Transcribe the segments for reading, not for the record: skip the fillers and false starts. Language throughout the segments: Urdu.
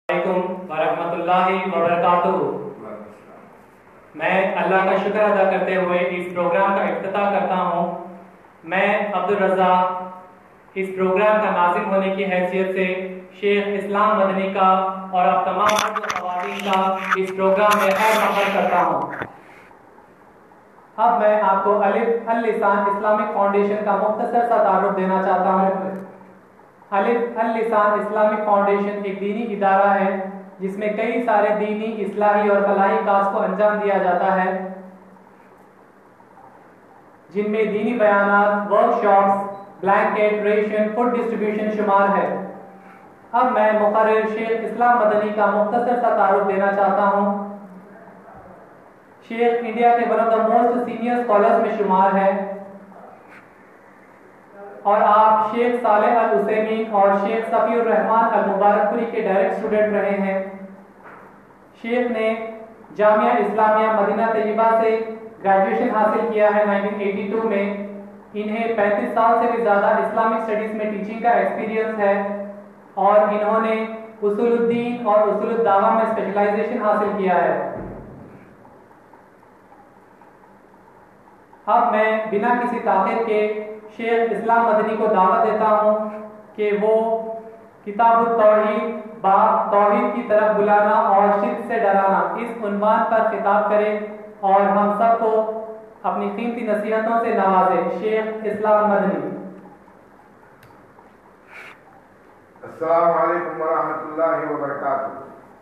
علیکم ورحمۃ اللہ وبرکاتہ۔ میں اللہ کا شکر ادا کرتے ہوئے اس پروگرام کا افتتاح کرتا ہوں۔ میں عبدالرزاق اس پروگرام کا ناظم ہونے کی حیثیت سے شیخ اسلام مدنی کا اور آپ تمام مرد و خواتین کا اس پروگرام میں خیر مقدم کرتا ہوں۔ اب میں آپ کو الف اللسان اسلامک فاؤنڈیشن کا مختصر سا تعارف دینا چاہتا ہوں۔ الف اللسان اسلامک فاؤنڈیشن ایک دینی ادارہ ہے جس میں کئی سارے دینی، اصلاحی اور فلاحی کاز کو انجام دیا جاتا ہے، جن میں دینی بیانات، workshops, blanket, ration, food distribution شمار ہے۔ اب میں مقرر شیخ اسلام مدنی کا مختصر سا تعارف دینا چاہتا ہوں۔ شیخ انڈیا کے one of the most senior scholars میں شمار ہے اور آپ شیخ صالح العثیمین اور شیخ صفی الرحمان المبارک پوری کے ڈائریکٹ اسٹوڈنٹ رہے ہیں۔ شیخ نے جامعہ اسلامیہ مدینہ طیبہ سے گریجویشن حاصل کیا ہے 1982 میں۔ انہیں 35 سال سے بھی زیادہ اسلامک اسٹڈیز میں ٹیچنگ کا ایکسپیرینس ہے اور انہوں نے اصول الدین اور اصول الدعوہ میں اسپیشلائزیشن حاصل کیا ہے۔ اب میں بنا کسی تاخیر کے شیخ اسلام مدنی کو دعوت دیتا ہوں کہ وہ کتاب التوحید باب توحید کی طرف بلانا اور شرک سے ڈرانا اس عنوان پر خطاب کرے اور ہم سب کو اپنی قیمتی نصیحتوں سے نوازے۔ شیخ اسلام مدنی۔ السلام علیکم ورحمۃ اللہ وبرکاتہ۔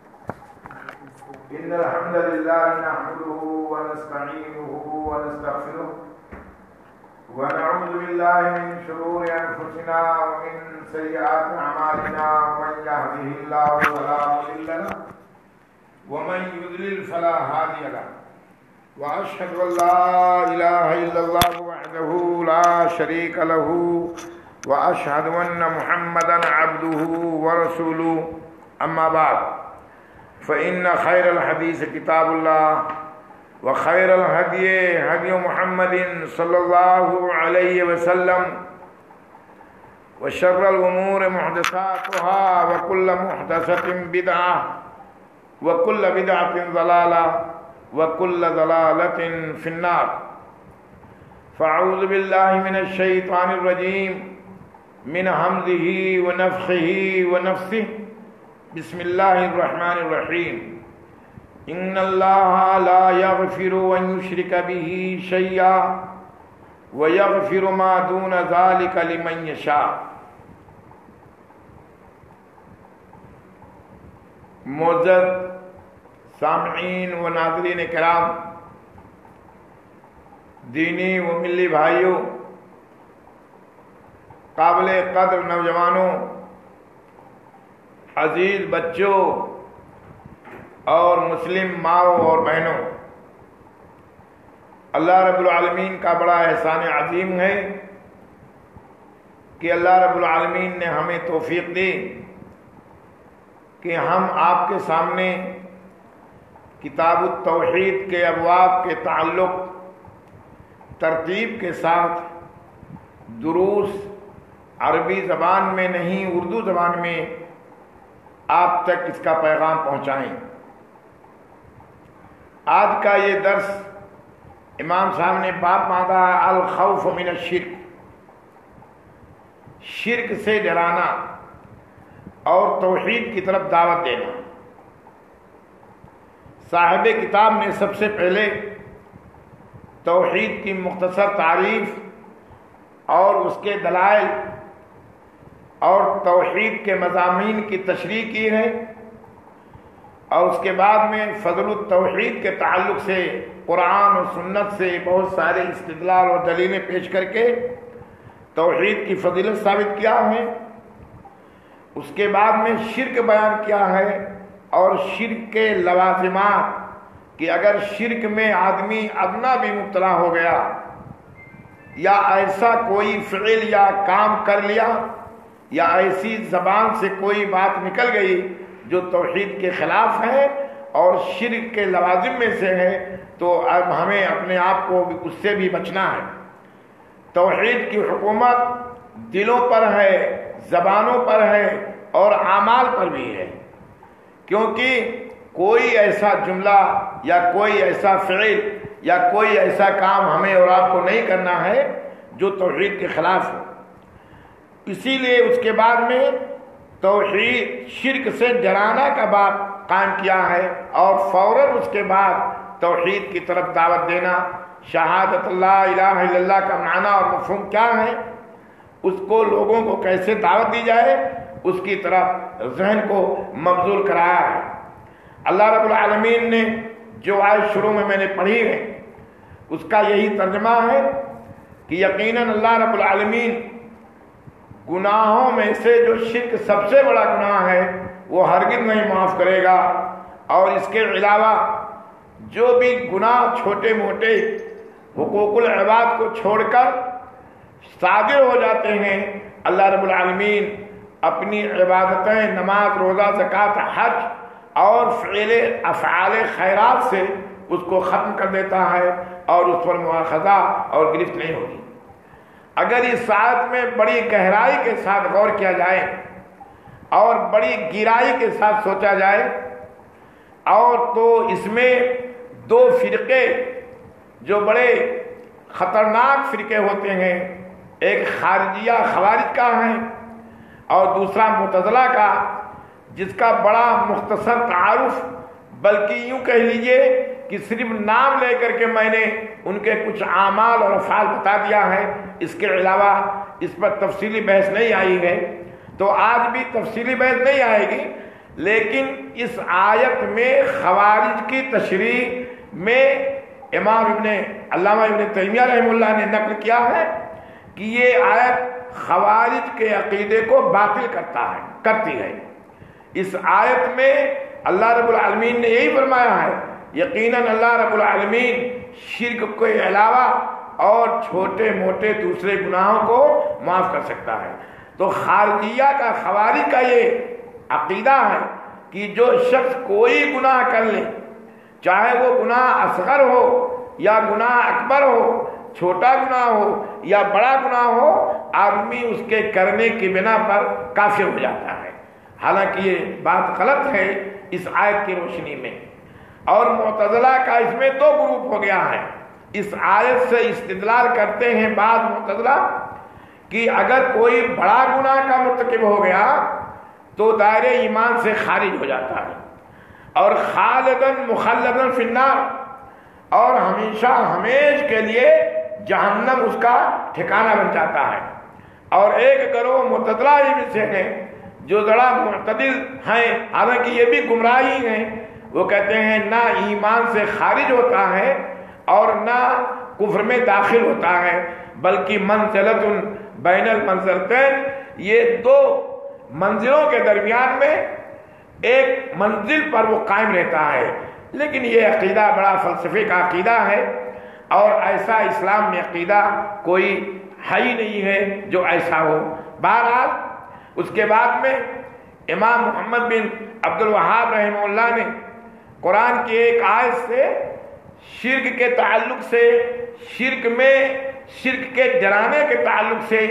ان الحمد للہ نحمده ونستعینه ونستغفره ونعوذ بالله من شرور انفسنا ومن سیئات اعمالنا من يهده الله فلا مضل له ومن يضلل فلا هادي له واشهد ان لا اله الا الله وحده لا شريك له واشهد ان محمدا عبده ورسوله اما بعد فإن خير الحديث كتاب الله وخير الهدي هدي محمد صلى الله عليه وسلم وشر الأمور محدثاتها وكل محدثة بدعة وكل بدعة ضلالة وكل ضلالة في النار فأعوذ بالله من الشيطان الرجيم من همزه ونفخه ونفثه بسم اللہ الرحمن الرحیم ان اللہ لا یغفر ان یشرک به شیئا ویغفر ما دون ذلک لمن یشاء۔ معزز سامعین و ناظرین کرام، دینی و ملی بھائیوں، قابل قدر نوجوانوں، عزیز بچوں اور مسلم ماؤں اور بہنوں، اللہ رب العالمین کا بڑا احسان عظیم ہے کہ اللہ رب العالمین نے ہمیں توفیق دی کہ ہم آپ کے سامنے کتاب التوحید کے ابواب کے تعلق ترتیب کے ساتھ دروس عربی زبان میں نہیں اردو زبان میں آپ تک اس کا پیغام پہنچائیں۔ آج کا یہ درس امام صاحب نے باب باندھا ہے الخوف من الشرک، شرک سے ڈرانا اور توحید کی طرف دعوت دینا۔ صاحب کتاب نے سب سے پہلے توحید کی مختصر تعریف اور اس کے دلائل اور توحید کے مضامین کی تشریح کی ہے، اور اس کے بعد میں فضل التوحید کے تعلق سے قرآن و سنت سے بہت سارے استدلال اور دلیلیں پیش کر کے توحید کی فضیلت ثابت کیا ہے۔ اس کے بعد میں شرک بیان کیا ہے اور شرک کے لوازمات کہ اگر شرک میں آدمی ادنا بھی مبتلا ہو گیا یا ایسا کوئی فعل یا کام کر لیا یا ایسی زبان سے کوئی بات نکل گئی جو توحید کے خلاف ہے اور شرک کے لوازم میں سے ہے، تو اب ہمیں اپنے آپ کو اس سے بھی بچنا ہے۔ توحید کی حکومت دلوں پر ہے، زبانوں پر ہے اور اعمال پر بھی ہے۔ کیونکہ کوئی ایسا جملہ یا کوئی ایسا فعل یا کوئی ایسا کام ہمیں اور آپ کو نہیں کرنا ہے جو توحید کے خلاف ہو. اسی لیے اس کے بعد میں توحید شرک سے ڈرانا کا باب قائم کیا ہے اور فوراً اس کے بعد توحید کی طرف دعوت دینا. شہادت لا الہ الا اللہ کا معنی اور مفہوم کیا ہے، اس کو لوگوں کو کیسے دعوت دی جائے، اس کی طرف ذہن کو مبذول کرایا ہے. اللہ رب العالمین نے جو آیت شروع میں نے پڑھی ہے اس کا یہی ترجمہ ہے کہ یقیناً اللہ رب العالمین گناہوں میں سے جو شرک سب سے بڑا گناہ ہے وہ ہرگز نہیں معاف کرے گا، اور اس کے علاوہ جو بھی گناہ چھوٹے موٹے حقوق العباد کو چھوڑ کر صادر ہو جاتے ہیں، اللہ رب العالمین اپنی عبادتیں نماز روزہ زکوٰۃ حج اور افعال خیرات سے اس کو ختم کر دیتا ہے اور اس پر مواخذہ اور گرفت نہیں ہوگی. اگر اس آیت میں بڑی گہرائی کے ساتھ غور کیا جائے اور بڑی گہرائی کے ساتھ سوچا جائے اور تو اس میں دو فرقے جو بڑے خطرناک فرقے ہوتے ہیں، ایک خارجیہ خوارج کا ہے اور دوسرا معتزلہ کا، جس کا بڑا مختصر تعارف بلکہ یوں کہہ لیجئے کہ صرف نام لے کر کے میں نے ان کے کچھ اعمال اور افعال بتا دیا ہے، اس کے علاوہ اس پر تفصیلی بحث نہیں آئی ہے. تو آج بھی تفصیلی بحث نہیں آئے گی، لیکن اس آیت میں خوارج کی تشریح میں امام علامہ ابن تیمیہ رحمہ اللہ نے نقل کیا ہے کہ یہ آیت خوارج کے عقیدے کو باطل کرتی ہے. اس آیت میں اللہ رب العالمین نے یہی فرمایا ہے یقیناً اللہ رب العالمین شرک کے علاوہ اور چھوٹے موٹے دوسرے گناہوں کو معاف کر سکتا ہے. تو خارجیہ کا خوارج کا یہ عقیدہ ہے کہ جو شخص کوئی گناہ کر لے، چاہے وہ گناہ اصغر ہو یا گناہ اکبر ہو، چھوٹا گناہ ہو یا بڑا گناہ ہو، آدمی اس کے کرنے کی بنا پر کافر ہو جاتا ہے. حالانکہ یہ بات غلط ہے اس آیت کی روشنی میں. اور معتزلہ کا اس میں دو گروپ ہو گیا ہے. اس آیت سے استدلال کرتے ہیں بعض معتزلہ کہ اگر کوئی بڑا گناہ کا مرتکب ہو گیا تو دائرہ ایمان سے خارج ہو جاتا ہے اور خالداً مخلداً فی النار، اور ہمیشہ ہمیش کے لیے جہنم اس کا ٹھکانہ بن جاتا ہے. اور ایک گروہ معتزلہ ہی میں سے ہیں جو ذرا معتدل ہیں، حالانکہ یہ بھی گمراہی ہیں، وہ کہتے ہیں نہ ایمان سے خارج ہوتا ہے اور نہ کفر میں داخل ہوتا ہے، بلکہ منزلۃ بین المنزلتین، یہ دو منزلوں کے درمیان میں ایک منزل پر وہ قائم رہتا ہے. لیکن یہ عقیدہ بڑا فلسفے کا عقیدہ ہے اور ایسا اسلام میں عقیدہ کوئی ہے ہی نہیں ہے جو ایسا ہو. بہرحال اس کے بعد میں امام محمد بن عبد الوہاب رحمہ اللہ نے قرآن کی ایک آیت سے شرک کے تعلق سے، شرک کے ڈرانے کے تعلق سے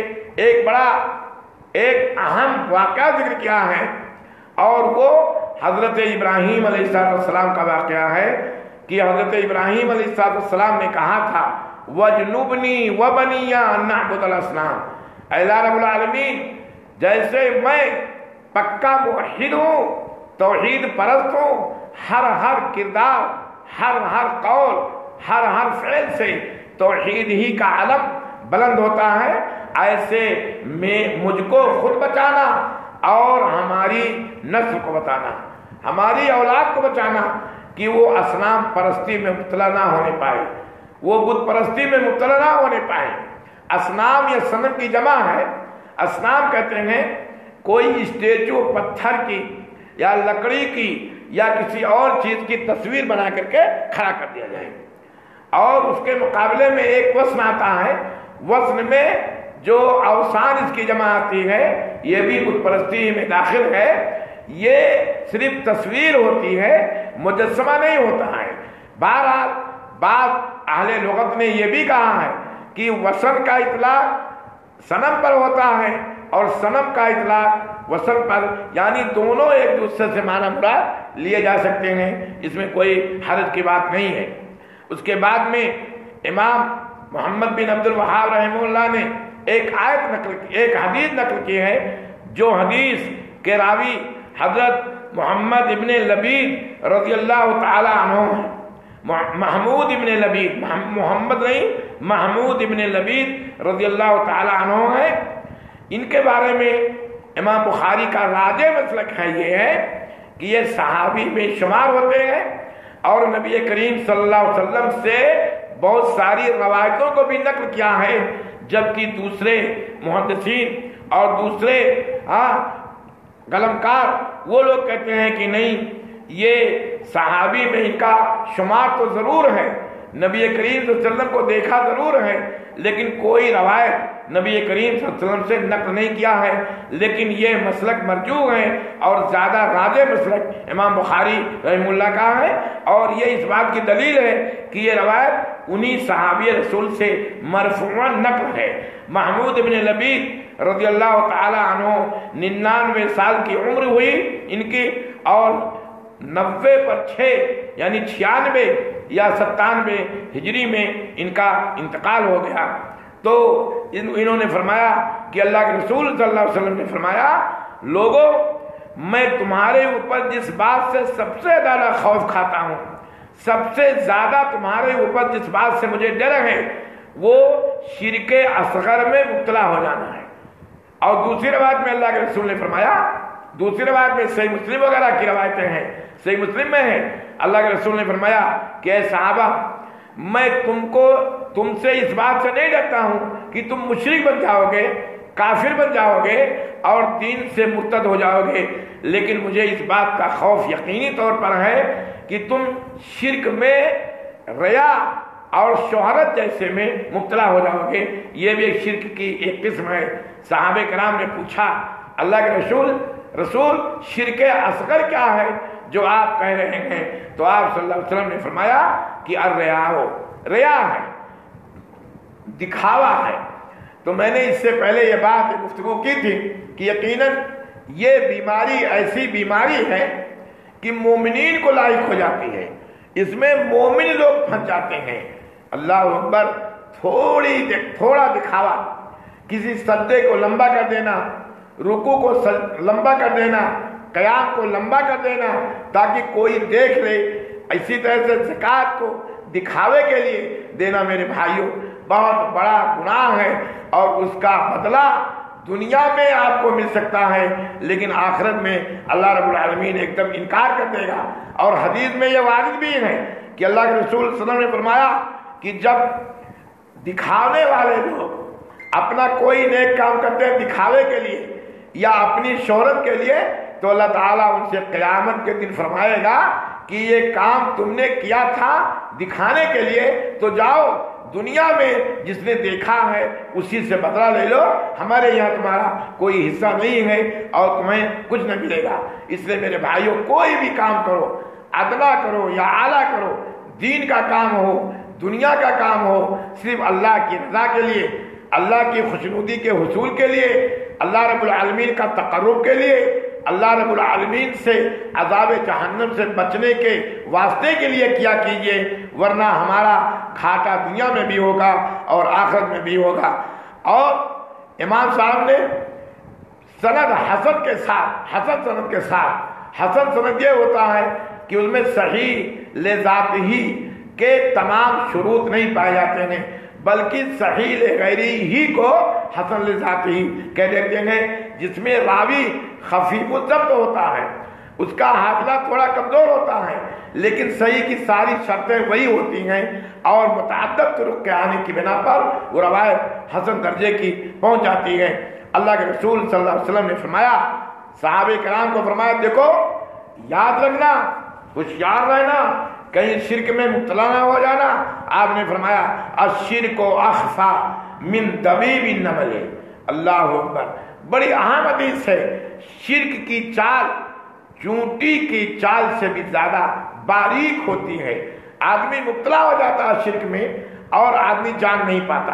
ایک اہم واقعہ ذکر کیا ہے، اور وہ حضرت ابراہیم علیہ السلام کا واقعہ ہے کہ حضرت ابراہیم علیہ السلام نے کہا تھا وَجْنُبْنِي وَبَنِيَّ أَن نَعْبُدَ الْأَصْنَامَ، اے اللہ رب العالمین جیسے میں پکا موحد ہوں، توحید پرست ہوں، ہر کردار، ہر قول، ہر فعل سے توحید ہی کا علم بلند ہوتا ہے، ایسے میں مجھ کو خود بچانا اور ہماری نسل کو بچانا، ہماری اولاد کو بچانا کہ وہ اصنام پرستی میں مبتلا نہ ہونے پائے، وہ بت پرستی میں مبتلا نہ ہونے پائے. اصنام یا صنم کی جمع ہے. اصنام کہتے ہیں کوئی اسٹیچو پتھر کی یا لکڑی کی یا کسی اور چیز کی تصویر بنا کر کے کھڑا کر دیا جائے، اور اس کے مقابلے میں ایک وزن آتا ہے، وزن میں جو اوسان اس کی جمع آتی ہے یہ بھی بت پرستی میں داخل ہے. یہ صرف تصویر ہوتی ہے، مجسمہ نہیں ہوتا ہے. بہرحال بعض اہل لغت نے یہ بھی کہا ہے کہ وثن کا اطلاق صنم پر ہوتا ہے اور صنم کا اطلاق وصل پر، یعنی دونوں ایک دوسرے سے معنی مراد لیے جا سکتے ہیں، اس میں کوئی حرج کی بات نہیں ہے۔ اس کے بعد میں امام محمد بن عبد الوہاب رحمہ اللہ نے ایک حدیث نقل کی ہے، جو حدیث کے راوی حضرت محمد ابن لبید رضی اللہ تعالی عنہ ہیں، محمود ابن لبید، محمد نہیں، محمود ابن لبید رضی اللہ تعالی عنہ ہیں۔ ان کے بارے میں امام بخاری کا راجح مسلک ہے یہ ہے کہ یہ صحابی میں شمار ہوتے ہیں، اور نبی کریم صلی اللہ علیہ وسلم سے بہت ساری روایتوں کو بھی نقل کیا ہے، جبکہ دوسرے محدثین اور دوسرے قلمکار وہ لوگ کہتے ہیں کہ نہیں، یہ صحابی میں ان کا شمار تو ضرور ہے، نبی کریم صلی اللہ علیہ وسلم کو دیکھا ضرور ہے، لیکن کوئی روایت نبی کریم صلی اللہ علیہ وسلم سے نقل نہیں کیا ہے۔ لیکن یہ مسلک مرجوح ہے اور زیادہ راجح مسلک امام بخاری رحمہ اللہ کا ہے، اور یہ اس بات کی دلیل ہے کہ یہ روایت انہی صحابی رسول سے مرفوعاً نقل ہے۔ محمود ابن لبید رضی اللہ تعالی عنہ 99 سال کی عمر ہوئی ان کی، اور 90 پر 6 یعنی 96 یا 97 ہجری میں ان کا انتقال ہو گیا۔ تو انہوں نے فرمایا کہ اللہ کے رسول صلی اللہ علیہ وسلم نے فرمایا، لوگوں میں تمہارے اوپر جس بات سے سب سے زیادہ خوف کھاتا ہوں، سب سے زیادہ تمہارے اوپر جس بات سے مجھے ڈر ہے، وہ شرک اصغر میں مبتلا ہو جانا ہے۔ اور دوسری روایت میں اللہ کے رسول نے فرمایا، دوسری روایت میں صحیح مسلم وغیرہ کی روایتیں ہیں، صحیح مسلم میں ہے، اللہ کے رسول نے فرمایا کہ اے صحابہ، میں تم سے اس بات سے نہیں ڈرتا ہوں کہ تم مشرک بن جاؤ گے، کافر بن جاؤ گے اور دین سے مرتد ہو جاؤ گے، لیکن مجھے اس بات کا خوف یقینی طور پر ہے کہ تم شرک میں، ریا اور شہرت جیسے میں مبتلا ہو جاؤ گے۔ یہ بھی ایک شرک کی ایک قسم ہے۔ صحابہ کرام نے پوچھا، اللہ کے رسول شرک اصغر کیا ہے جو آپ کہہ رہے ہیں؟ تو آپ صلی اللہ علیہ وسلم نے فرمایا کہ ریا ہے، دکھاوا ہے۔ تو میں نے اس سے پہلے یہ بات گفتگو کی تھی کہ یقیناً یہ بیماری ایسی بیماری ہے کہ مومنین کو لاحق ہو جاتی ہے، اس میں مومن لوگ پھنس جاتے ہیں۔ اللہ اکبر، تھوڑا دکھاوا، کسی سجدے کو لمبا کر دینا، رکوع کو لمبا کر دینا، قیام کو لمبا کر دینا تاکہ کوئی دیکھ لے، اسی طرح سے زکوٰۃ کو دکھاوے کے لیے دینا، میرے بھائیوں بہت بڑا گناہ ہے، اور اس کا بدلہ دنیا میں آپ کو مل سکتا ہے، لیکن آخرت میں اللہ رب العالمین ایک دم انکار کر دے گا۔ اور حدیث میں یہ وارد بھی ہے کہ اللہ کے رسول صلی اللہ علیہ وسلم نے فرمایا کہ جب دکھانے والے لوگ اپنا کوئی نیک کام کرتے ہیں دکھاوے کے لیے یا اپنی شہرت کے لیے، تو اللہ تعالیٰ ان سے قیامت کے دن فرمائے گا کہ یہ کام تم نے کیا تھا دکھانے کے لیے، تو جاؤ دنیا میں جس نے دیکھا ہے اسی سے بدلہ لے لو، ہمارے یہاں تمہارا کوئی حصہ نہیں ہے اور تمہیں کچھ نہ ملے گا۔ اس لیے میرے بھائیوں، کوئی بھی کام کرو، ادنا کرو یا اعلیٰ کرو، دین کا کام ہو، دنیا کا کام ہو، صرف اللہ کی رضا کے لیے، اللہ کی خوشنودی کے حصول کے لیے، اللہ رب العالمین کا تقرب کے لیے، اللہ رب العالمین سے عذاب جہنم سے بچنے کے واسطے کے لیے کیا کیجئے، ورنہ ہمارا گھاٹا دنیا میں بھی ہوگا اور آخرت میں بھی ہوگا۔ اور امام صاحب نے سند حسن کے ساتھ، حسن سند یہ ہوتا ہے کہ اس میں صحیح لذات ہی کے تمام شروط نہیں پائے جاتے ہیں، بلکہ صحیح لغیری ہی کو حسن لذات ہی کہہ دیتے ہیں، جس میں راوی خفیف الضبط ہوتا ہے، اس کا حافظہ تھوڑا کمزور ہوتا ہے، لیکن صحیح کی ساری شرطیں وہی ہوتی ہیں، اور متعدد طرق کے آنے کی بنا پر وہ روایت حسن درجے کی پہنچ جاتی ہے۔ اللہ کے رسول صلی اللہ علیہ وسلم نے فرمایا، صحابہ کرام کو فرمایا، دیکھو یاد رکھنا، ہوشیار رہنا، کہیں شرک میں مبتلا نہ ہو جانا۔ آپ نے فرمایا الشرک اخفی من دبیب النمل، اللہ اکبر، بڑی اہم حدیث ہے۔ شرک کی چال چونٹی کی چال سے بھی زیادہ باریک ہوتی ہے۔ آدمی مبتلا ہو جاتا ہے شرک میں اور آدمی جان نہیں پاتا ہے۔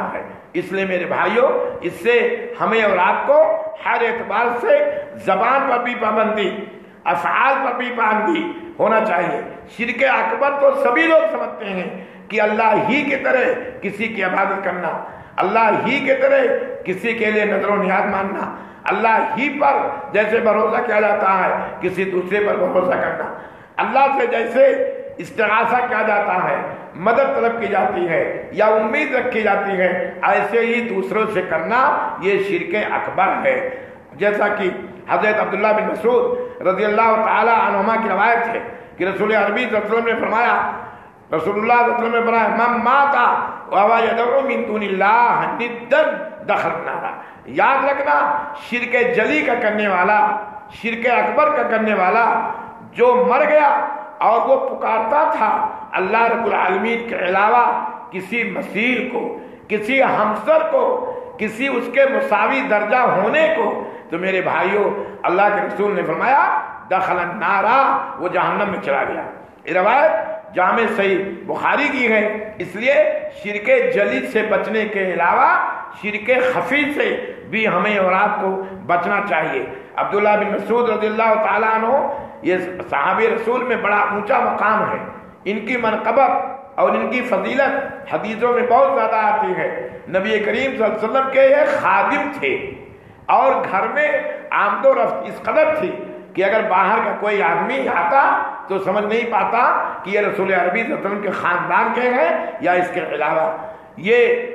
اس لیے میرے بھائیوں اس سے ہمیں اور آپ کو ہر اعتبار سے زبان پر بھی پابندی، افعال پر بھی پابندی ہونا چاہیے۔ شرک اکبر تو سبھی لوگ سمجھتے ہیں کہ اللہ ہی کی طرح کسی کی عبادت کرنا، اللہ ہی کی طرح کسی کے لیے نظر و نیاز ماننا، اللہ ہی پر جیسے بھروسہ کیا جاتا ہے کسی دوسرے پر بھروسہ کرنا، اللہ سے جیسے استغاثہ کیا جاتا ہے، مدد طلب کی جاتی ہے یا امید رکھی جاتی ہے، ایسے ہی دوسروں سے کرنا یہ شرک اکبر ہے۔ جیسا کہ حضرت عبداللہ بن مسعود رضی اللہ تعالی عنہما کی روایت ہے کہ رسول عربی صلی اللہ علیہ وسلم نے فرمایا، رسول اللہ صلی اللہ علیہ وسلم نے فرمایا من مات وهو يدعو من دون اللہ ندا دخل النار۔ یاد رکھنا شرک جلی کا کرنے والا، شرک اکبر کا کرنے والا جو مر گیا اور وہ پکارتا تھا اللہ رب العالمین کے علاوہ کسی مثیل کو، کسی ہمسر کو، کسی اس کے مساوی درجہ ہونے کو، تو میرے بھائیوں اللہ کے رسول نے فرمایا دخل النار، وہ جہنم میں چلا گیا۔ یہ روایت جامع صحیح بخاری کی ہے۔ اس لیے شرک جلی سے بچنے کے علاوہ شرک خفی سے بھی ہمیں اور آپ کو بچنا چاہیے۔ عبداللہ بن مسعود رضی اللہ تعالیٰ عنہ یہ صحابی رسول میں بڑا اونچا مقام ہے، ان کی منقبت اور ان کی فضیلت حدیثوں میں بہت زیادہ آتی ہے۔ نبی کریم صلی اللہ علیہ وسلم کے یہ خادم تھے اور گھر میں آمد و رفت اس قدر تھی کہ اگر باہر کا کوئی آدمی آتا تو سمجھ نہیں پاتا کہ یہ رسول عربی صلی اللہ علیہ وسلم کے خاندان کے ہیں یا اس کے علاوہ۔ یہ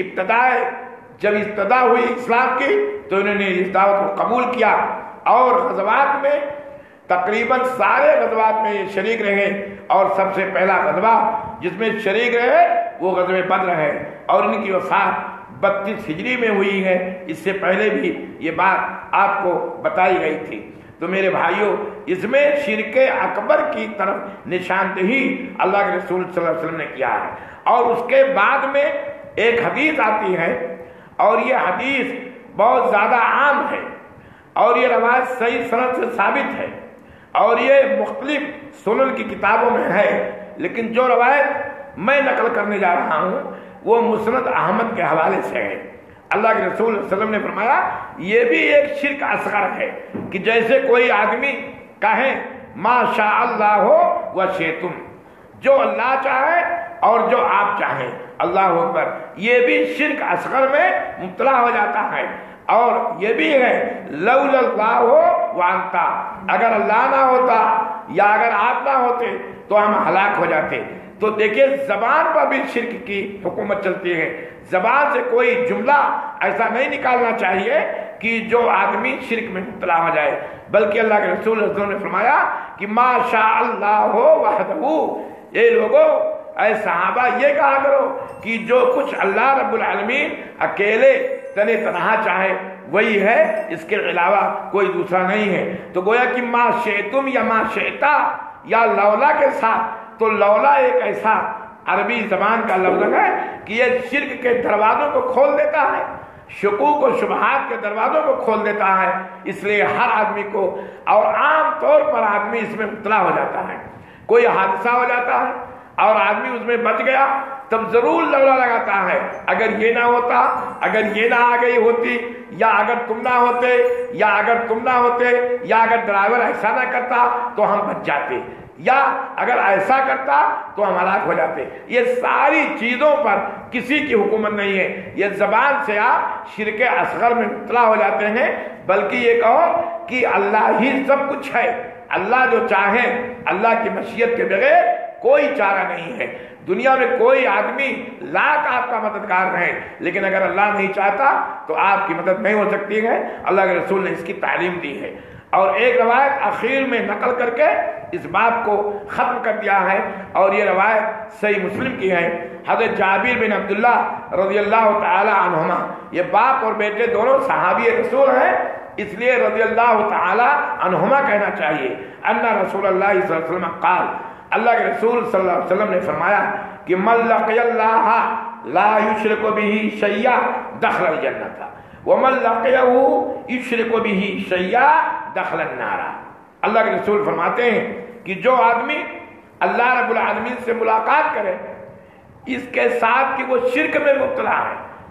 جب ابتدا ہوئی اسلام کی تو انہوں نے اس دعوت کو قبول کیا اور غزوات میں تقریباً سارے غزوات میں یہ شریک رہے، اور سب سے پہلا غزوہ جس میں شریک رہے وہ غزوہ بدر ہے، اور ان کی وفات 32 ہجری میں ہوئی ہے۔ اس سے پہلے بھی یہ بات آپ کو بتائی گئی تھی۔ تو میرے بھائیوں اس میں شرک اکبر کی طرف نشاندہی اللہ کے رسول صلی اللہ علیہ وسلم نے کیا ہے۔ اور اس کے بعد میں ایک حدیث آتی ہے، اور یہ حدیث بہت زیادہ عام ہے، اور یہ روایت صحیح سند سے ثابت ہے، اور یہ مختلف سنن کی کتابوں میں ہے، لیکن جو روایت میں نقل کرنے جا رہا ہوں وہ مسند احمد کے حوالے سے ہے۔ اللہ کے رسول صلی اللہ علیہ وسلم نے فرمایا یہ بھی ایک شرک اصغر ہے کہ جیسے کوئی آدمی کہے ما شاء اللہ ہو و شئتم، جو اللہ چاہے اور جو آپ چاہیں، اللہ اکبر، یہ بھی شرک اصغر میں مبتلا ہو جاتا ہے۔ اور یہ بھی ہے لولا اللہ ہو وانتا، اگر اللہ نہ ہوتا یا اگر آپ نہ ہوتے تو ہم ہلاک ہو جاتے۔ تو دیکھیں زبان پر بھی شرک کی حکومت چلتی ہے، زبان سے کوئی جملہ ایسا نہیں نکالنا چاہیے کہ جو آدمی شرک میں مبتلا ہو جائے، بلکہ اللہ کے رسول صلی اللہ علیہ وسلم نے فرمایا کہ ما شاء اللہ وحدہ، یہ لوگوں اے صحابہ یہ کہا کرو کہ جو کچھ اللہ رب العالمین اکیلے تنے تنہا چاہے وہی ہے، اس کے علاوہ کوئی دوسرا نہیں ہے۔ تو گویا کہ ما شئتم یا ما شئتا یا لولا کے ساتھ، تو لولا ایک ایسا عربی زبان کا لفظ ہے کہ یہ شرک کے دروازوں کو کھول دیتا ہے، شکوک و شبہات کے دروازوں کو کھول دیتا ہے۔ اس لیے ہر آدمی کو، اور عام طور پر آدمی اس میں مبتلا ہو جاتا ہے، کوئی حادثہ ہو جاتا ہے اور آدمی اس میں بچ گیا تب ضرور لولا لگاتا ہے، اگر یہ نہ ہوتا، اگر یہ نہ آ گئی ہوتی، یا اگر تم نہ ہوتے، یا اگر تم نہ ہوتے، یا اگر ڈرائیور ایسا نہ کرتا تو ہم بچ جاتے، یا اگر ایسا کرتا تو ہم ہلاک ہو جاتے۔ یہ ساری چیزوں پر کسی کی حکومت نہیں ہے، یہ زبان سے آپ شرک اصغر میں مبتلا ہو جاتے ہیں، بلکہ یہ کہو کہ اللہ ہی سب کچھ ہے، اللہ جو چاہے، اللہ کی مشیت کے بغیر کوئی چارہ نہیں ہے۔ دنیا میں کوئی آدمی لاکھ آپ کا مددگار ہے، لیکن اگر اللہ نہیں چاہتا تو آپ کی مدد نہیں ہو سکتی ہے۔ اللہ کے رسول نے اس کی تعلیم دی ہے، اور ایک روایت اخیر میں نقل کر کے اس باب کو ختم کر دیا ہے، اور یہ روایت صحیح مسلم کی ہے۔ حضرت جابر بن عبداللہ رضی اللہ تعالی عنہما، یہ باپ اور بیٹے دونوں صحابی رسول ہیں، اس لیے رضی اللہ تعالی عنہما کہنا چاہیے۔ ان رسول اللہ صلی اللہ علیہ وسلم قال، اللہ کے رسول صلی اللہ علیہ وسلم نے فرمایا کہ من لقی اللہ لا یشرک به شیئا دخل الجنۃ ومن لقیہ یشرک به شیئا دخل النار۔ اللہ کے رسول فرماتے ہیں کہ جو آدمی اللہ رب العالمین سے ملاقات کرے اس کے ساتھ کہ وہ شرک میں مبتلا ہے،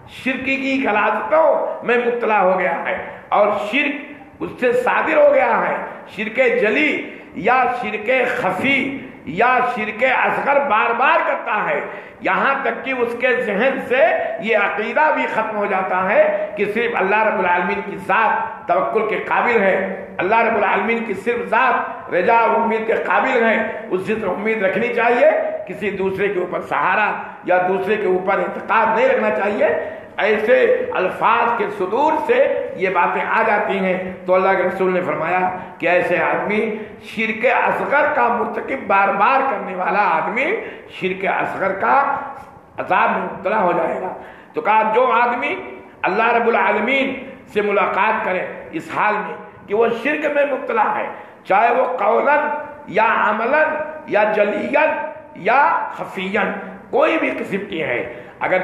شرکی کی غلاظتوں میں مبتلا ہو گیا ہے اور شرک اس سے صادر ہو گیا ہے، شرک جلی یا شرک خفی یا شرک اصغر بار بار کرتا ہے، یہاں تک کہ اس کے ذہن سے یہ عقیدہ بھی ختم ہو جاتا ہے کہ صرف اللہ رب العالمین کی ذات توکل کے قابل ہے، اللہ رب العالمین کی صرف ذات رجا و امید کے قابل ہے، اس سے تو امید رکھنی چاہیے، کسی دوسرے کے اوپر سہارا یا دوسرے کے اوپر اعتقاد نہیں رکھنا چاہیے۔ ایسے الفاظ کے صدور سے یہ باتیں آ جاتی ہیں تو اللہ کے رسول نے فرمایا کہ ایسے آدمی شرک اصغر کا مرتکب بار بار کرنے والا آدمی شرک اصغر کا عذاب میں مبتلا ہو جائے گا۔ تو کہا جو آدمی اللہ رب العالمین سے ملاقات کرے اس حال میں کہ وہ شرک میں مبتلا ہے، چاہے وہ قولاً یا عملاً یا جلیاً یا خفیاً کوئی بھی قسم کی ہے، اگر